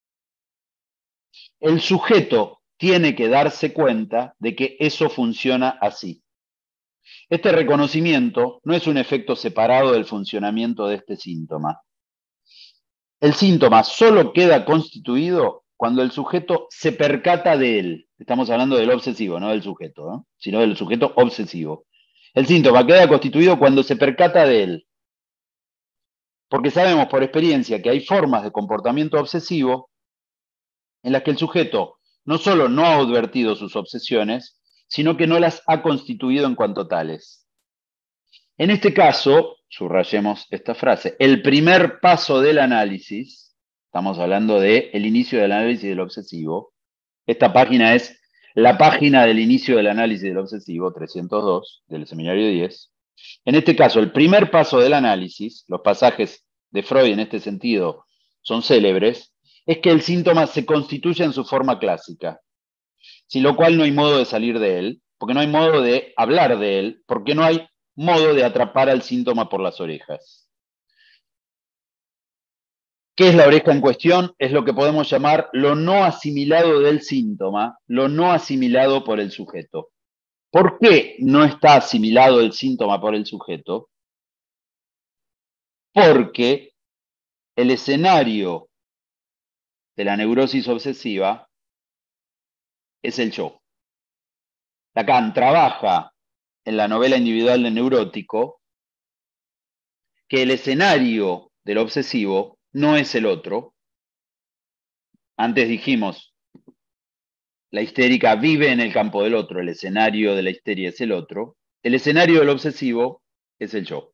El sujeto tiene que darse cuenta de que eso funciona así. Este reconocimiento no es un efecto separado del funcionamiento de este síntoma. El síntoma solo queda constituido cuando el sujeto se percata de él. Estamos hablando del obsesivo, no del sujeto, ¿no? Sino del sujeto obsesivo. El síntoma queda constituido cuando se percata de él. Porque sabemos por experiencia que hay formas de comportamiento obsesivo en las que el sujeto no solo no ha advertido sus obsesiones, sino que no las ha constituido en cuanto tales. En este caso, subrayemos esta frase, el primer paso del análisis, estamos hablando del inicio del análisis del obsesivo, esta página es la página del inicio del análisis del obsesivo, trescientos dos, del seminario diez. En este caso, el primer paso del análisis, los pasajes de Freud en este sentido son célebres, es que el síntoma se constituye en su forma clásica, sin lo cual no hay modo de salir de él, porque no hay modo de hablar de él, porque no hay modo de atrapar al síntoma por las orejas. ¿Qué es la oreja en cuestión? Es lo que podemos llamar lo no asimilado del síntoma, lo no asimilado por el sujeto. ¿Por qué no está asimilado el síntoma por el sujeto? Porque el escenario de la neurosis obsesiva es el yo. Lacan trabaja en la novela individual del neurótico que el escenario del obsesivo no es el otro. Antes dijimos, la histérica vive en el campo del otro, el escenario de la histeria es el otro. El escenario del obsesivo es el yo.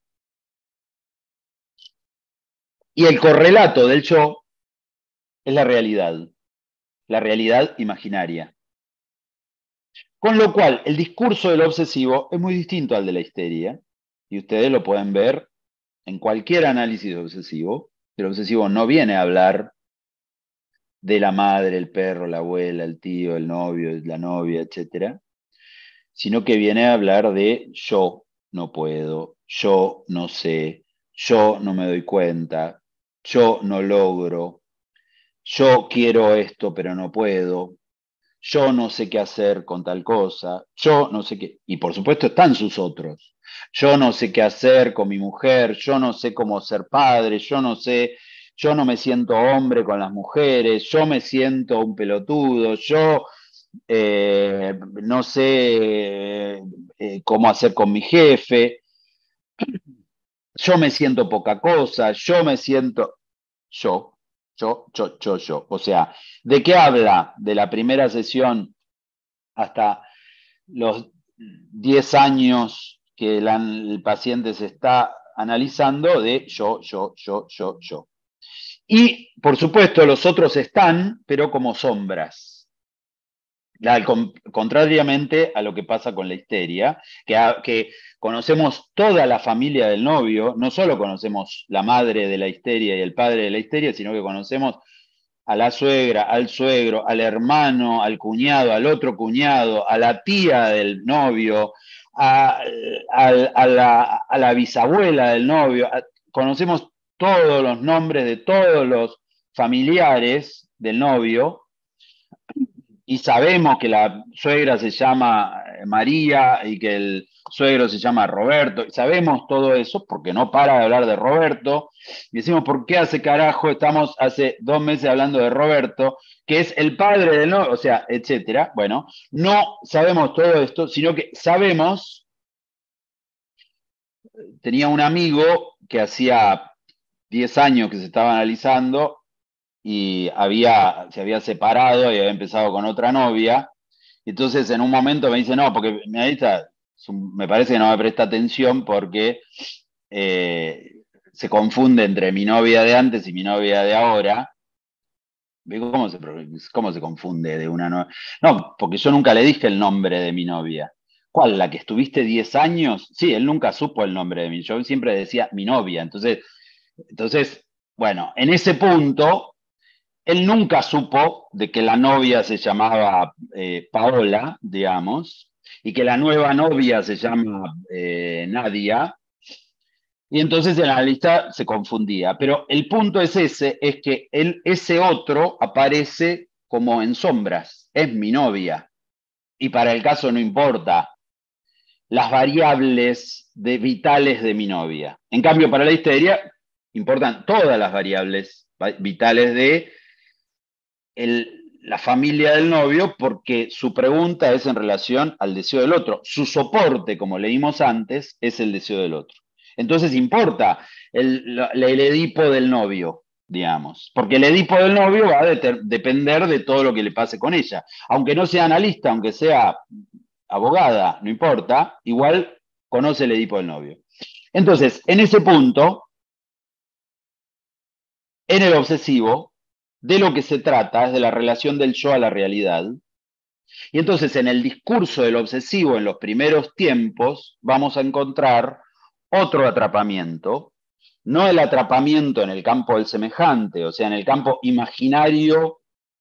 Y el correlato del yo es la realidad, la realidad imaginaria. Con lo cual, el discurso del obsesivo es muy distinto al de la histeria, y ustedes lo pueden ver en cualquier análisis obsesivo. El obsesivo no viene a hablar de la madre, el perro, la abuela, el tío, el novio, la novia, etcétera, sino que viene a hablar de yo no puedo, yo no sé, yo no me doy cuenta, yo no logro, yo quiero esto pero no puedo, yo no sé qué hacer con tal cosa, yo no sé qué, y por supuesto están sus otros, yo no sé qué hacer con mi mujer, yo no sé cómo ser padre, yo no sé, yo no me siento hombre con las mujeres, yo me siento un pelotudo, yo eh, no sé eh, cómo hacer con mi jefe, yo me siento poca cosa, yo me siento, yo, yo, yo, yo, yo. O sea, ¿de qué habla de la primera sesión hasta los diez años que el, el paciente se está analizando? De yo, yo, yo, yo, yo. Y, por supuesto, los otros están, pero como sombras. La, con, contrariamente a lo que pasa con la histeria, que, a, que conocemos toda la familia del novio, no solo conocemos la madre de la histeria y el padre de la histeria, sino que conocemos a la suegra, al suegro, al hermano, al cuñado, al otro cuñado, a la tía del novio, a, a, a, la, a la bisabuela del novio. A, conocemos todos los nombres de todos los familiares del novio, y sabemos que la suegra se llama María y que el suegro se llama Roberto, sabemos todo eso porque no para de hablar de Roberto, y decimos, ¿por qué hace carajo estamos hace dos meses hablando de Roberto, que es el padre del novio, o sea, etcétera? Bueno, no sabemos todo esto, sino que sabemos, tenía un amigo que hacía diez años que se estaba analizando, y había, se había separado y había empezado con otra novia. Entonces en un momento me dice, no, porque me, está, me parece que no me presta atención porque eh, se confunde entre mi novia de antes y mi novia de ahora. ¿Cómo se, cómo se confunde de una novia? No, porque yo nunca le dije el nombre de mi novia. ¿Cuál? ¿La que estuviste diez años? Sí, él nunca supo el nombre de mi. Yo siempre decía mi novia. Entonces, entonces bueno, en ese punto él nunca supo de que la novia se llamaba eh, Paola, digamos, y que la nueva novia se llama eh, Nadia, y entonces el analista se confundía. Pero el punto es ese, es que él, ese otro aparece como en sombras, es mi novia, y para el caso no importa las variables de, vitales de mi novia. En cambio, para la histeria importan todas las variables vitales de El, la familia del novio, porque su pregunta es en relación al deseo del otro. Su soporte, como leímos antes, es el deseo del otro. Entonces importa el, el Edipo del novio, digamos, porque el Edipo del novio va a de, depender de todo lo que le pase con ella. Aunque no sea analista, aunque sea abogada, no importa, igual conoce el Edipo del novio. Entonces, en ese punto, en el obsesivo, de lo que se trata es de la relación del yo a la realidad, Y entonces en el discurso del obsesivo en los primeros tiempos vamos a encontrar otro atrapamiento, no el atrapamiento en el campo del semejante, o sea, en el campo imaginario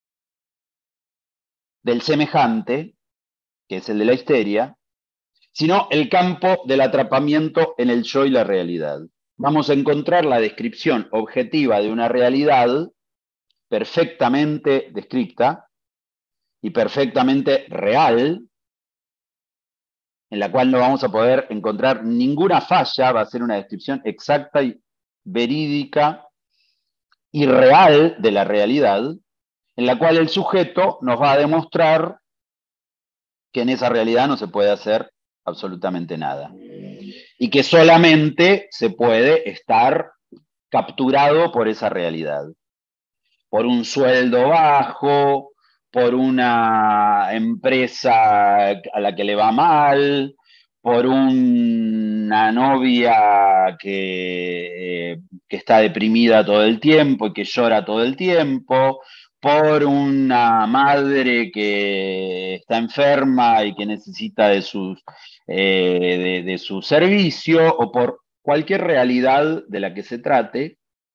del semejante, que es el de la histeria, sino el campo del atrapamiento en el yo y la realidad. Vamos a encontrar la descripción objetiva de una realidad perfectamente descrita y perfectamente real, en la cual no vamos a poder encontrar ninguna falla, va a ser una descripción exacta y verídica y real de la realidad, en la cual el sujeto nos va a demostrar que en esa realidad no se puede hacer absolutamente nada. Y que solamente se puede estar capturado por esa realidad. Por un sueldo bajo, por una empresa a la que le va mal, por una novia que, eh, que está deprimida todo el tiempo y que llora todo el tiempo, por una madre que está enferma y que necesita de, sus, eh, de, de su servicio, o por cualquier realidad de la que se trate,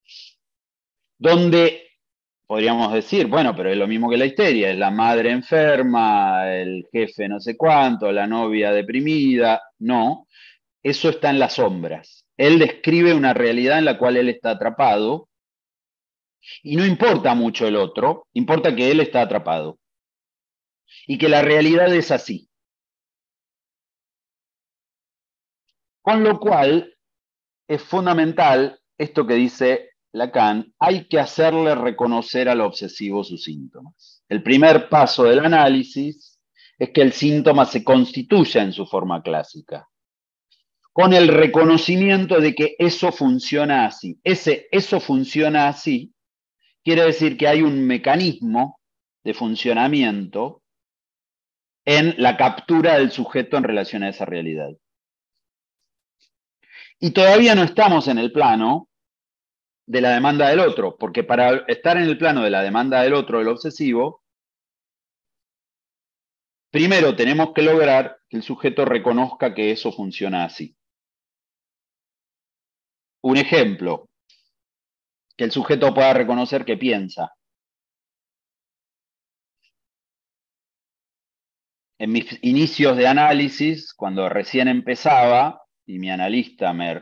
donde podríamos decir, bueno, pero es lo mismo que la histeria, es la madre enferma, el jefe no sé cuánto, la novia deprimida. No, eso está en las sombras. Él describe una realidad en la cual él está atrapado, y no importa mucho el otro, importa que él está atrapado. Y que la realidad es así. Con lo cual, es fundamental esto que dice Lacan: hay que hacerle reconocer al obsesivo sus síntomas. El primer paso del análisis es que el síntoma se constituya en su forma clásica, con el reconocimiento de que eso funciona así. Ese eso funciona así quiere decir que hay un mecanismo de funcionamiento en la captura del sujeto en relación a esa realidad. Y todavía no estamos en el plano de la demanda del otro, porque para estar en el plano de la demanda del otro, del obsesivo, primero tenemos que lograr que el sujeto reconozca que eso funciona así. Un ejemplo, que el sujeto pueda reconocer que piensa. En mis inicios de análisis, cuando recién empezaba, y mi analista me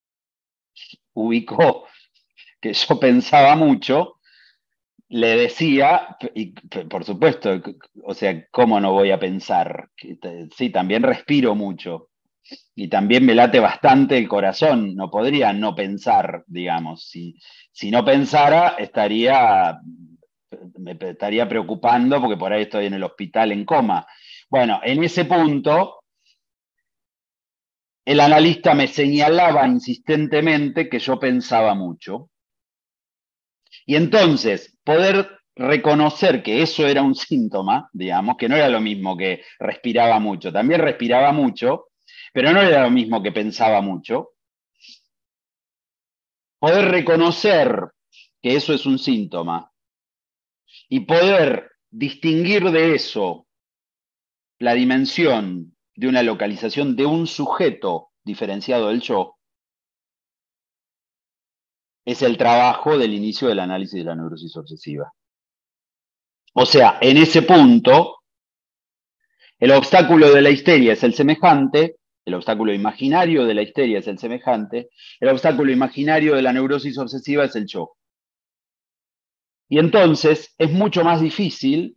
ubicó que yo pensaba mucho, le decía, y por supuesto, o sea, ¿cómo no voy a pensar? Sí, también respiro mucho y también me late bastante el corazón, no podría no pensar, digamos. Si, si no pensara, estaría, me estaría preocupando porque por ahí estoy en el hospital en coma. Bueno, en ese punto, el analista me señalaba insistentemente que yo pensaba mucho. Y entonces, poder reconocer que eso era un síntoma, digamos, que no era lo mismo que respiraba mucho, también respiraba mucho, pero no era lo mismo que pensaba mucho. Poder reconocer que eso es un síntoma y poder distinguir de eso la dimensión de una localización de un sujeto diferenciado del yo, es el trabajo del inicio del análisis de la neurosis obsesiva. O sea, en ese punto, el obstáculo de la histeria es el semejante, el obstáculo imaginario de la histeria es el semejante, el obstáculo imaginario de la neurosis obsesiva es el yo. Y entonces es mucho más difícil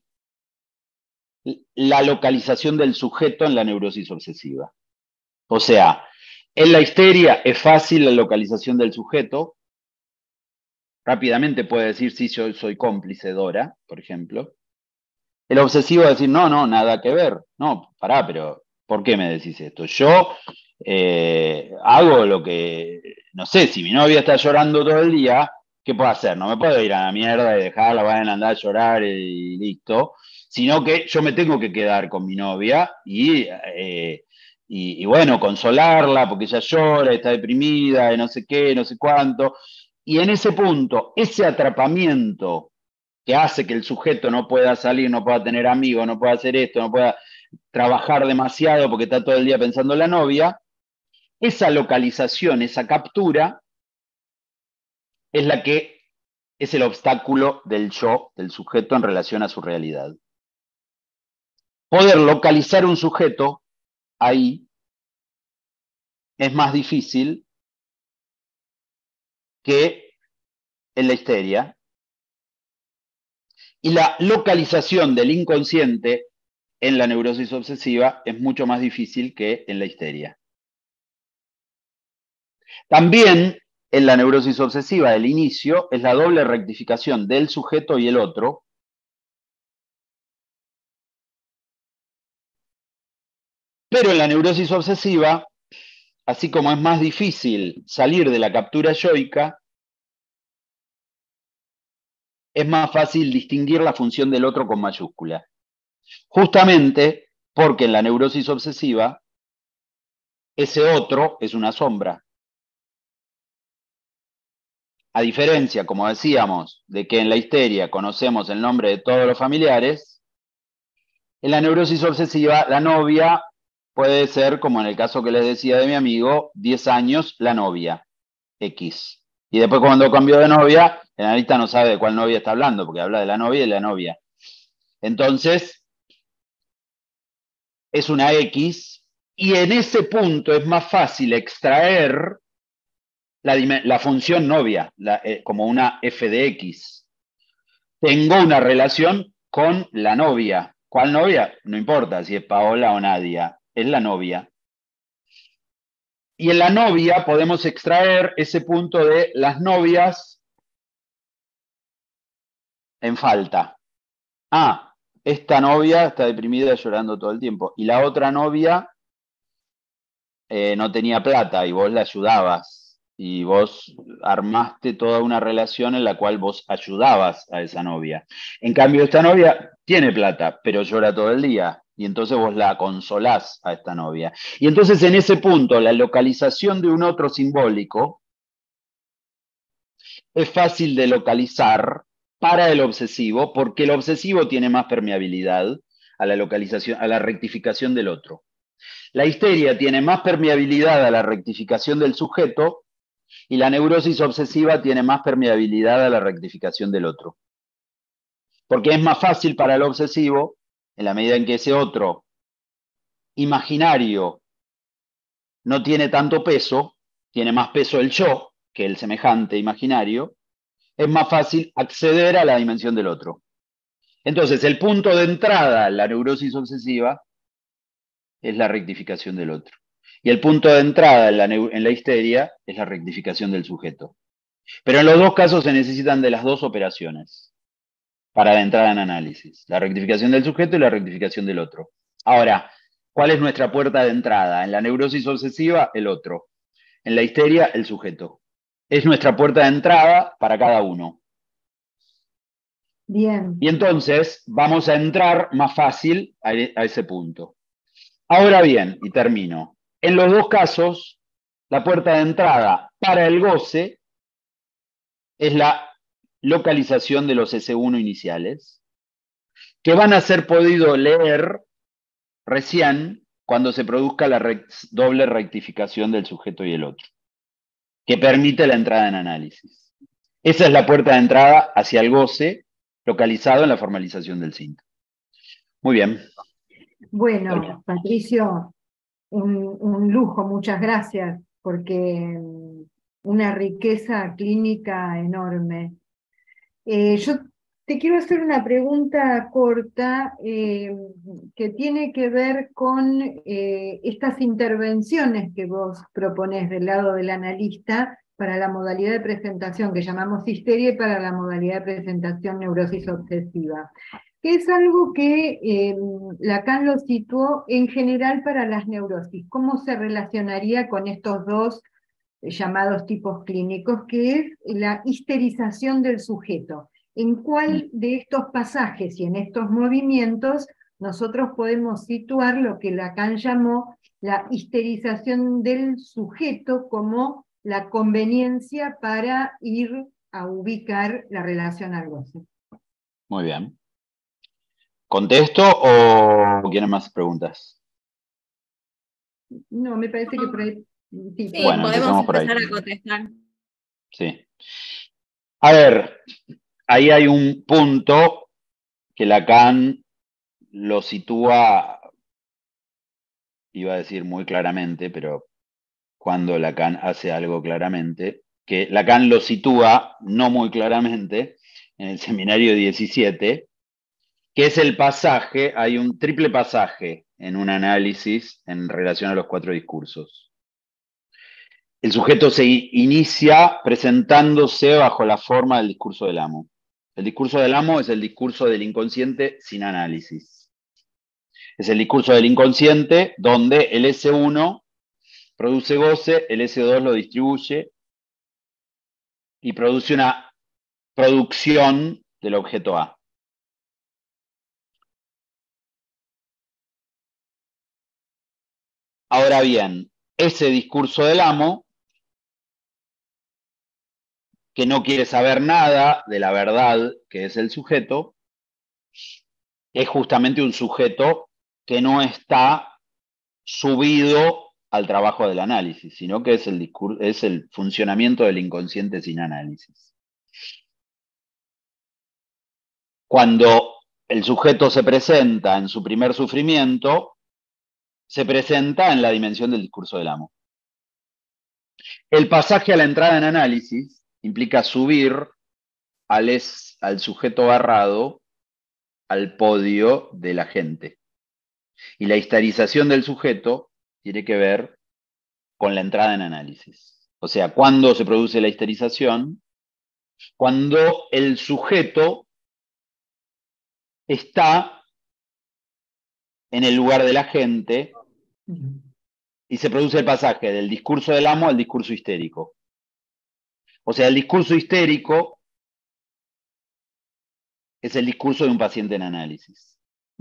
la localización del sujeto en la neurosis obsesiva. O sea, en la histeria es fácil la localización del sujeto. Rápidamente puede decir, sí, yo soy cómplice Dora, por ejemplo. El obsesivo va a decir, no, no, nada que ver. No, pará, pero ¿por qué me decís esto? Yo eh, hago lo que, no sé, si mi novia está llorando todo el día, ¿qué puedo hacer? No me puedo ir a la mierda y dejarla, vayan a andar a llorar y listo, sino que yo me tengo que quedar con mi novia y, eh, y, y bueno, consolarla porque ella llora, está deprimida, y no sé qué, no sé cuánto. Y en ese punto, ese atrapamiento que hace que el sujeto no pueda salir, no pueda tener amigos, no pueda hacer esto, no pueda trabajar demasiado porque está todo el día pensando en la novia, esa localización, esa captura, es la que es el obstáculo del yo, del sujeto en relación a su realidad. Poder localizar un sujeto ahí es más difícil que en la histeria. Y la localización del inconsciente en la neurosis obsesiva es mucho más difícil que en la histeria. También en la neurosis obsesiva, el inicio es la doble rectificación del sujeto y el otro. Pero en la neurosis obsesiva, así como es más difícil salir de la captura yoica, es más fácil distinguir la función del otro con mayúscula. Justamente porque en la neurosis obsesiva, ese otro es una sombra. A diferencia, como decíamos, de que en la histeria conocemos el nombre de todos los familiares, en la neurosis obsesiva la novia puede ser, como en el caso que les decía de mi amigo, diez años la novia, X. Y después cuando cambió de novia, el analista no sabe de cuál novia está hablando, porque habla de la novia y de la novia. Entonces, es una X, y en ese punto es más fácil extraer la, la función novia, la, eh, como una f de X. Tengo una relación con la novia. ¿Cuál novia? No importa si es Paola o Nadia, es la novia. Y en la novia podemos extraer ese punto de las novias en falta. Ah, esta novia está deprimida llorando todo el tiempo. Y la otra novia eh, no tenía plata y vos la ayudabas. Y vos armaste toda una relación en la cual vos ayudabas a esa novia. En cambio, esta novia tiene plata, pero llora todo el día. Y entonces vos la consolás a esta novia. Y entonces en ese punto, la localización de un otro simbólico es fácil de localizar para el obsesivo, porque el obsesivo tiene más permeabilidad a la localización, a la rectificación del otro. La histeria tiene más permeabilidad a la rectificación del sujeto y la neurosis obsesiva tiene más permeabilidad a la rectificación del otro. Porque es más fácil para el obsesivo, en la medida en que ese otro imaginario no tiene tanto peso, tiene más peso el yo que el semejante imaginario, es más fácil acceder a la dimensión del otro. Entonces, el punto de entrada a la neurosis obsesiva es la rectificación del otro. Y el punto de entrada en la, en la histeria es la rectificación del sujeto. Pero en los dos casos se necesitan de las dos operaciones para entrar en análisis. La rectificación del sujeto y la rectificación del otro. Ahora, ¿cuál es nuestra puerta de entrada? En la neurosis obsesiva, el otro. En la histeria, el sujeto. Es nuestra puerta de entrada para cada uno. Bien. Y entonces vamos a entrar más fácil a, a ese punto. Ahora bien, y termino. En los dos casos, la puerta de entrada para el goce es la localización de los ese uno iniciales, que van a ser podido leer recién cuando se produzca la re doble rectificación del sujeto y el otro, que permite la entrada en análisis. Esa es la puerta de entrada hacia el goce localizado en la formalización del síntoma. Muy bien. Bueno, Patricio, un, un lujo, muchas gracias, porque una riqueza clínica enorme. Eh, yo te quiero hacer una pregunta corta eh, que tiene que ver con eh, estas intervenciones que vos proponés del lado del analista para la modalidad de presentación que llamamos histeria y para la modalidad de presentación neurosis obsesiva, que es algo que eh, Lacan lo situó en general para las neurosis. ¿Cómo se relacionaría con estos dos llamados tipos clínicos, que es la histerización del sujeto? ¿En cuál de estos pasajes y en estos movimientos nosotros podemos situar lo que Lacan llamó la histerización del sujeto como la conveniencia para ir a ubicar la relación al goce? Muy bien. ¿Contesto o quieren más preguntas? No, me parece que por ahí... Sí, Sí, Bueno, podemos empezamos por ahí. empezar a contestar. Sí. A ver, ahí hay un punto que Lacan lo sitúa, iba a decir muy claramente, pero cuando Lacan hace algo claramente, que Lacan lo sitúa no muy claramente en el seminario diecisiete, que es el pasaje, hay un triple pasaje en un análisis en relación a los cuatro discursos. El sujeto se inicia presentándose bajo la forma del discurso del amo. El discurso del amo es el discurso del inconsciente sin análisis. Es el discurso del inconsciente donde el ese uno produce goce, el ese dos lo distribuye y produce una producción del objeto A. Ahora bien, ese discurso del amo, que no quiere saber nada de la verdad que es el sujeto, es justamente un sujeto que no está subido al trabajo del análisis, sino que es el, discurso, es el funcionamiento del inconsciente sin análisis. Cuando el sujeto se presenta en su primer sufrimiento, se presenta en la dimensión del discurso del amo. El pasaje a la entrada en análisis implica subir al, es, al sujeto barrado al podio de la gente. Y la histerización del sujeto tiene que ver con la entrada en análisis. O sea, ¿cuándo se produce la histerización? Cuando el sujeto está en el lugar de la gente y se produce el pasaje del discurso del amo al discurso histérico. O sea, el discurso histérico es el discurso de un paciente en análisis,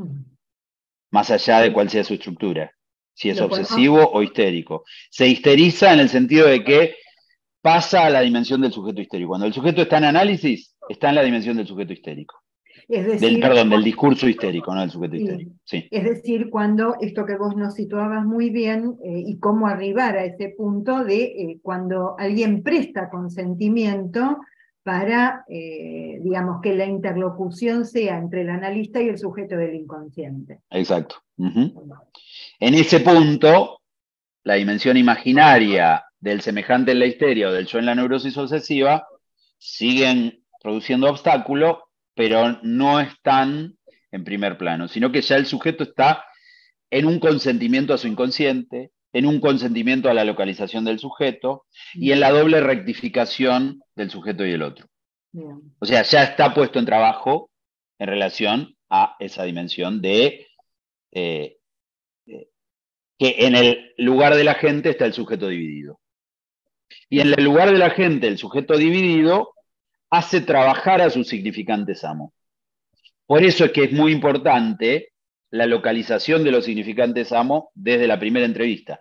más allá de cuál sea su estructura, si es obsesivo o histérico. Se histeriza en el sentido de que pasa a la dimensión del sujeto histérico. Cuando el sujeto está en análisis, está en la dimensión del sujeto histérico. Es decir, del, perdón, del discurso histérico, no del sujeto sí, histérico. Sí. Es decir, cuando esto que vos nos situabas muy bien eh, y cómo arribar a ese punto de eh, cuando alguien presta consentimiento para, eh, digamos, que la interlocución sea entre el analista y el sujeto del inconsciente. Exacto. Uh-huh. En ese punto, la dimensión imaginaria del semejante en la histeria o del yo en la neurosis obsesiva siguen produciendo obstáculos, pero no están en primer plano, sino que ya el sujeto está en un consentimiento a su inconsciente, en un consentimiento a la localización del sujeto y en la doble rectificación del sujeto y el otro. Bien. O sea, ya está puesto en trabajo en relación a esa dimensión de eh, eh, que en el lugar de la gente está el sujeto dividido. Y en el lugar de la gente, el sujeto dividido hace trabajar a sus significantes amos. Por eso es que es muy importante la localización de los significantes amos desde la primera entrevista.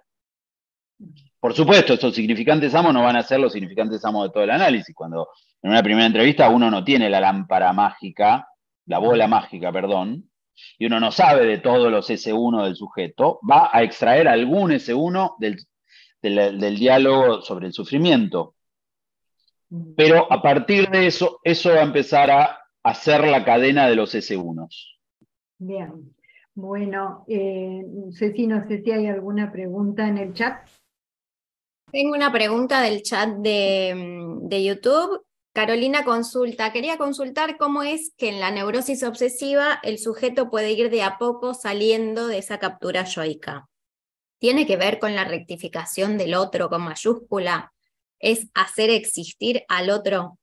Por supuesto, estos significantes amos no van a ser los significantes amos de todo el análisis. Cuando en una primera entrevista uno no tiene la lámpara mágica, la bola mágica, perdón, y uno no sabe de todos los ese uno del sujeto, va a extraer algún ese uno del, del, del diálogo sobre el sufrimiento. Pero a partir de eso, eso va a empezar a hacer la cadena de los ese unos. Bien. Bueno, eh, Ceci, no sé si hay alguna pregunta en el chat. Tengo una pregunta del chat de, de YouTube. Carolina consulta, quería consultar cómo es que en la neurosis obsesiva el sujeto puede ir de a poco saliendo de esa captura yoica. ¿Tiene que ver con la rectificación del otro con mayúscula? ¿Es hacer existir al otro?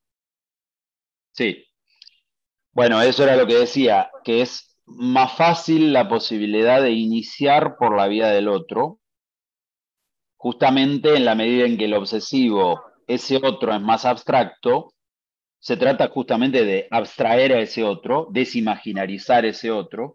Sí. Bueno, eso era lo que decía, que es más fácil la posibilidad de iniciar por la vía del otro, justamente en la medida en que el obsesivo, ese otro es más abstracto, se trata justamente de abstraer a ese otro, desimaginarizar ese otro,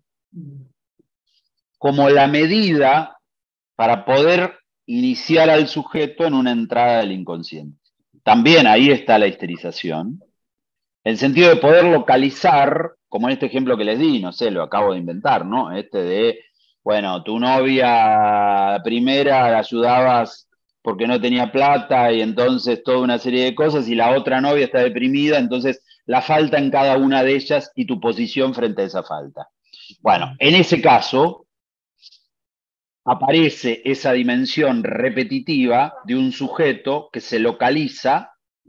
como la medida para poder iniciar al sujeto en una entrada del inconsciente. También ahí está la histerización, El sentido de poder localizar, como en este ejemplo que les di, no sé, lo acabo de inventar, ¿no? Este de, bueno, tu novia primera la ayudabas porque no tenía plata y entonces toda una serie de cosas, y la otra novia está deprimida, entonces la falta en cada una de ellas y tu posición frente a esa falta. Bueno, en ese caso aparece esa dimensión repetitiva de un sujeto que se localiza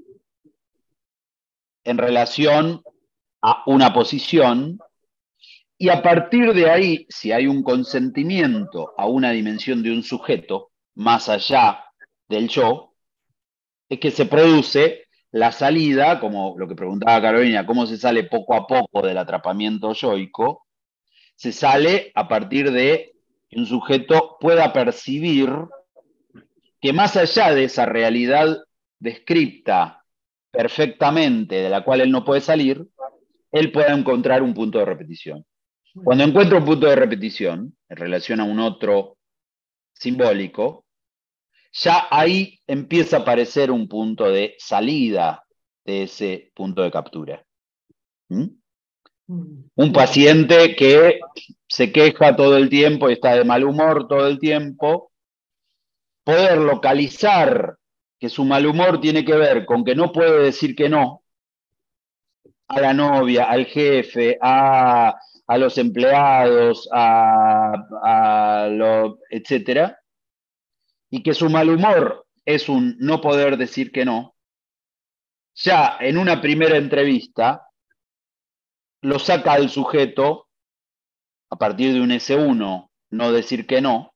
en relación a una posición, y a partir de ahí, si hay un consentimiento a una dimensión de un sujeto, más allá del yo, es que se produce la salida, como lo que preguntaba Carolina, cómo se sale poco a poco del atrapamiento yoico, se sale a partir de que un sujeto pueda percibir que más allá de esa realidad descripta perfectamente, de la cual él no puede salir, él pueda encontrar un punto de repetición. Cuando encuentra un punto de repetición en relación a un otro simbólico, ya ahí empieza a aparecer un punto de salida de ese punto de captura. ¿Mm? Un paciente que se queja todo el tiempo y está de mal humor todo el tiempo, poder localizar que su mal humor tiene que ver con que no puede decir que no a la novia, al jefe, a, a los empleados, a, a lo, etcétera, y que su mal humor es un no poder decir que no, ya en una primera entrevista lo saca al sujeto a partir de un ese uno, no decir que no,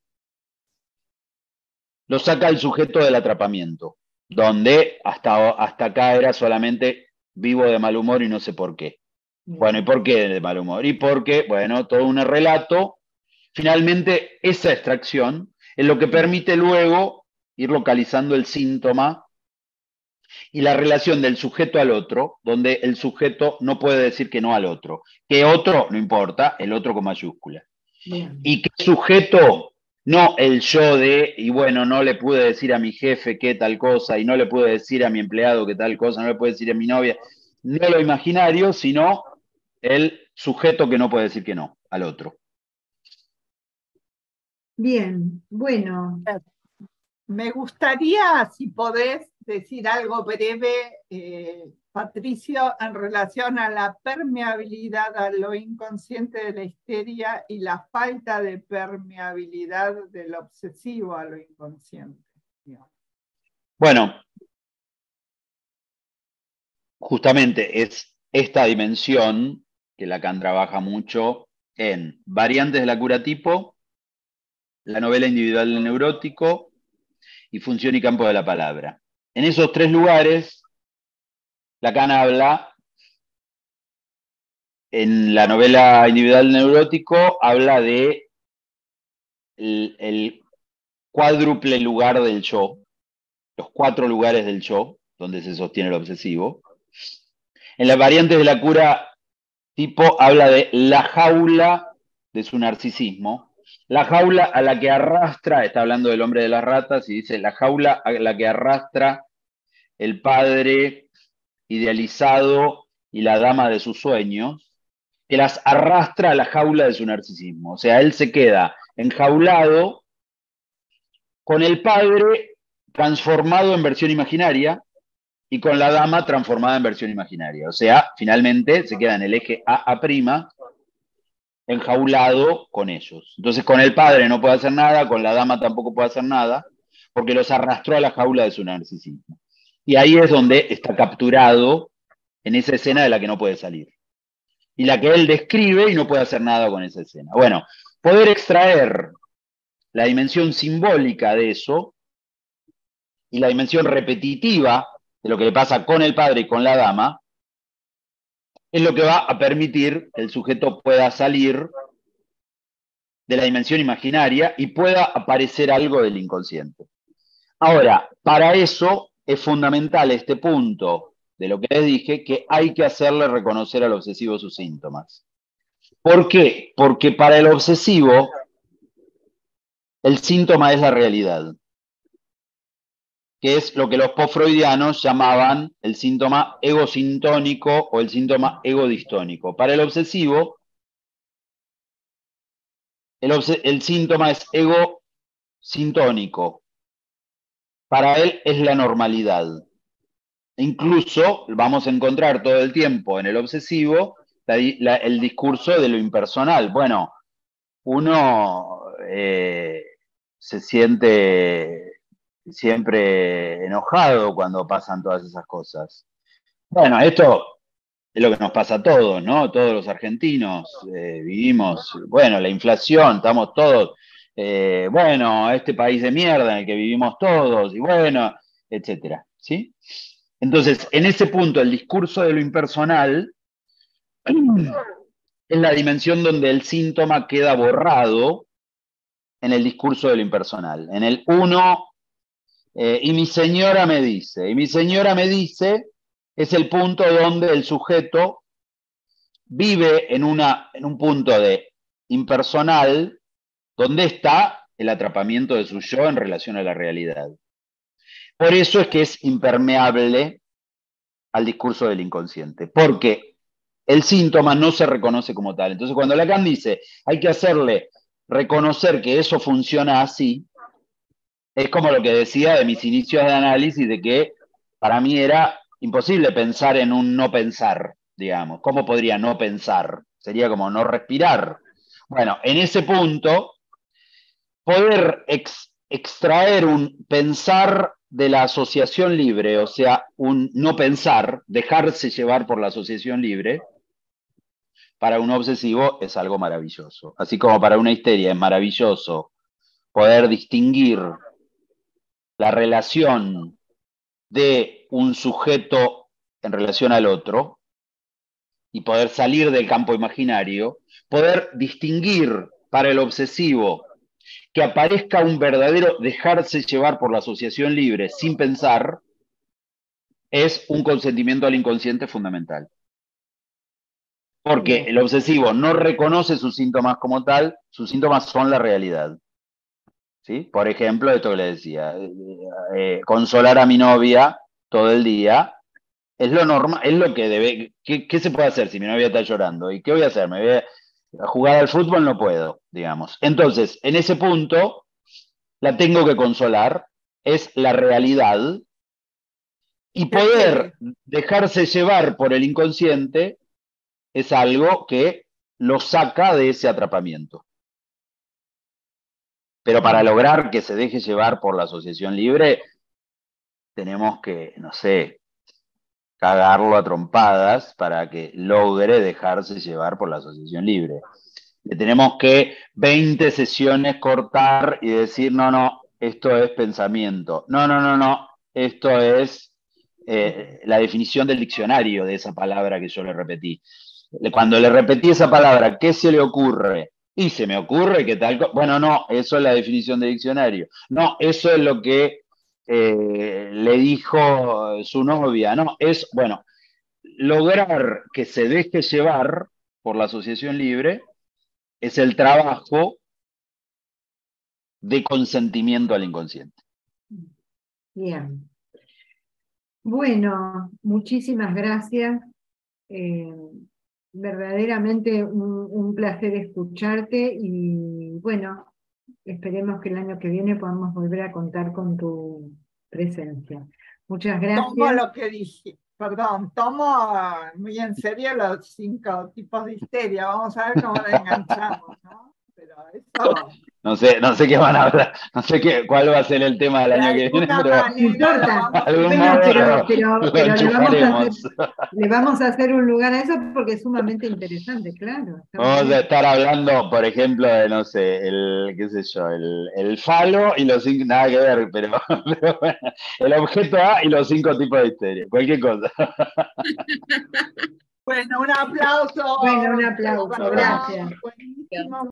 lo saca al sujeto del atrapamiento, donde hasta, hasta acá era solamente vivo de mal humor y no sé por qué. Bueno, ¿y por qué de mal humor? Y porque, bueno, todo un relato, finalmente esa extracción es lo que permite luego ir localizando el síntoma y la relación del sujeto al otro, donde el sujeto no puede decir que no al otro. Que otro, no importa, el otro con mayúscula. Bien. Y que sujeto, no el yo de, y bueno, no le pude decir a mi jefe qué tal cosa, y no le pude decir a mi empleado qué tal cosa, no le pude decir a mi novia, no lo imaginario, sino el sujeto que no puede decir que no al otro. Bien, bueno. Me gustaría, si podés, decir algo breve, eh, Patricio, en relación a la permeabilidad a lo inconsciente de la histeria y la falta de permeabilidad del obsesivo a lo inconsciente. Bueno, justamente es esta dimensión que Lacan trabaja mucho en Variantes de la cura tipo, la novela individual del neurótico y Función y campo de la palabra. En esos tres lugares, Lacan habla, en la novela individual del neurótico, habla de el, el cuádruple lugar del yo, los cuatro lugares del yo, donde se sostiene el obsesivo. En las Variantes de la cura tipo habla de la jaula de su narcisismo, la jaula a la que arrastra, está hablando del hombre de las ratas, y dice la jaula a la que arrastra el padre idealizado y la dama de sus sueños, que las arrastra a la jaula de su narcisismo. O sea, él se queda enjaulado con el padre transformado en versión imaginaria y con la dama transformada en versión imaginaria. O sea, finalmente se queda en el eje A A', enjaulado con ellos. Entonces con el padre no puede hacer nada, con la dama tampoco puede hacer nada, porque los arrastró a la jaula de su narcisismo. Y ahí es donde está capturado en esa escena de la que no puede salir. Y la que él describe y no puede hacer nada con esa escena. Bueno, poder extraer la dimensión simbólica de eso y la dimensión repetitiva de lo que le pasa con el padre y con la dama, es lo que va a permitir que el sujeto pueda salir de la dimensión imaginaria y pueda aparecer algo del inconsciente. Ahora, para eso es fundamental este punto de lo que les dije, que hay que hacerle reconocer al obsesivo sus síntomas. ¿Por qué? Porque para el obsesivo el síntoma es la realidad. que es lo que los post-freudianos llamaban el síntoma egosintónico o el síntoma egodistónico. Para el obsesivo, el, obs- el síntoma es egosintónico. Para él es la normalidad. Incluso vamos a encontrar todo el tiempo en el obsesivo la, la, el discurso de lo impersonal. Bueno, uno eh, se siente siempre enojado cuando pasan todas esas cosas. Bueno, esto es lo que nos pasa a todos, ¿no? Todos los argentinos eh, vivimos, bueno, la inflación, estamos todos, eh, bueno, este país de mierda en el que vivimos todos, y bueno, etcétera, ¿sí? Entonces, en ese punto, el discurso de lo impersonal es la dimensión donde el síntoma queda borrado en el discurso de lo impersonal. En el uno, eh, y mi señora me dice, y mi señora me dice, es el punto donde el sujeto vive en, una, en un punto de impersonal, donde está el atrapamiento de su yo en relación a la realidad. Por eso es que es impermeable al discurso del inconsciente, porque el síntoma no se reconoce como tal. Entonces, cuando Lacan dice, hay que hacerle reconocer que eso funciona así, es como lo que decía de mis inicios de análisis, de que para mí era imposible pensar en un no pensar, digamos. ¿Cómo podría no pensar? Sería como no respirar. Bueno, en ese punto, poder ex, extraer un pensar de la asociación libre, o sea, un no pensar, dejarse llevar por la asociación libre, para un obsesivo es algo maravilloso. Así como para una histeria es maravilloso poder distinguir la relación de un sujeto en relación al otro y poder salir del campo imaginario, poder distinguir para el obsesivo que aparezca un verdadero dejarse llevar por la asociación libre sin pensar, es un consentimiento al inconsciente fundamental. Porque el obsesivo no reconoce sus síntomas como tal, sus síntomas son la realidad. ¿Sí? Por ejemplo, esto que le decía, eh, eh, consolar a mi novia todo el día, es lo normal, es lo que debe, ¿qué, ¿qué se puede hacer si mi novia está llorando? ¿Y qué voy a hacer? ¿Me voy a, a jugar al fútbol? No puedo, digamos. Entonces, en ese punto, la tengo que consolar, es la realidad, y poder dejarse llevar por el inconsciente es algo que lo saca de ese atrapamiento. Pero para lograr que se deje llevar por la asociación libre, tenemos que, no sé, cagarlo a trompadas para que logre dejarse llevar por la asociación libre. Le tenemos que veinte sesiones cortar y decir, no, no, esto es pensamiento. No, no, no, no, esto es eh, la definición del diccionario de esa palabra que yo le repetí. Cuando le repetí esa palabra, ¿qué se le ocurre? Y se me ocurre que tal cosa. Bueno, no, eso es la definición del diccionario. No, eso es lo que eh, le dijo su novia. No, es, bueno, lograr que se deje llevar por la asociación libre es el trabajo de consentimiento al inconsciente. Bien. Bueno, muchísimas gracias. Eh, verdaderamente un, un placer escucharte y bueno, esperemos que el año que viene podamos volver a contar con tu presencia. Muchas gracias. Tomo lo que dije, perdón, tomo muy en serio los cinco tipos de histeria. Vamos a ver cómo la enganchamos, ¿no? Pero eso... No sé, no sé qué van a hablar, no sé qué, cuál va a ser el tema del año que viene, pero no importa. algún Bueno, modo pero, pero, lo pero le, vamos a hacer, enchufaremos. le vamos a hacer un lugar a eso porque es sumamente interesante, claro. Está muy Vamos bien. a estar hablando, por ejemplo, de, no sé, el, qué sé yo, el, el falo y los cinco, nada que ver, pero, pero bueno, el objeto A y los cinco tipos de histeria, cualquier cosa. Bueno, un aplauso. Bueno, un aplauso, gracias. Buenísimo.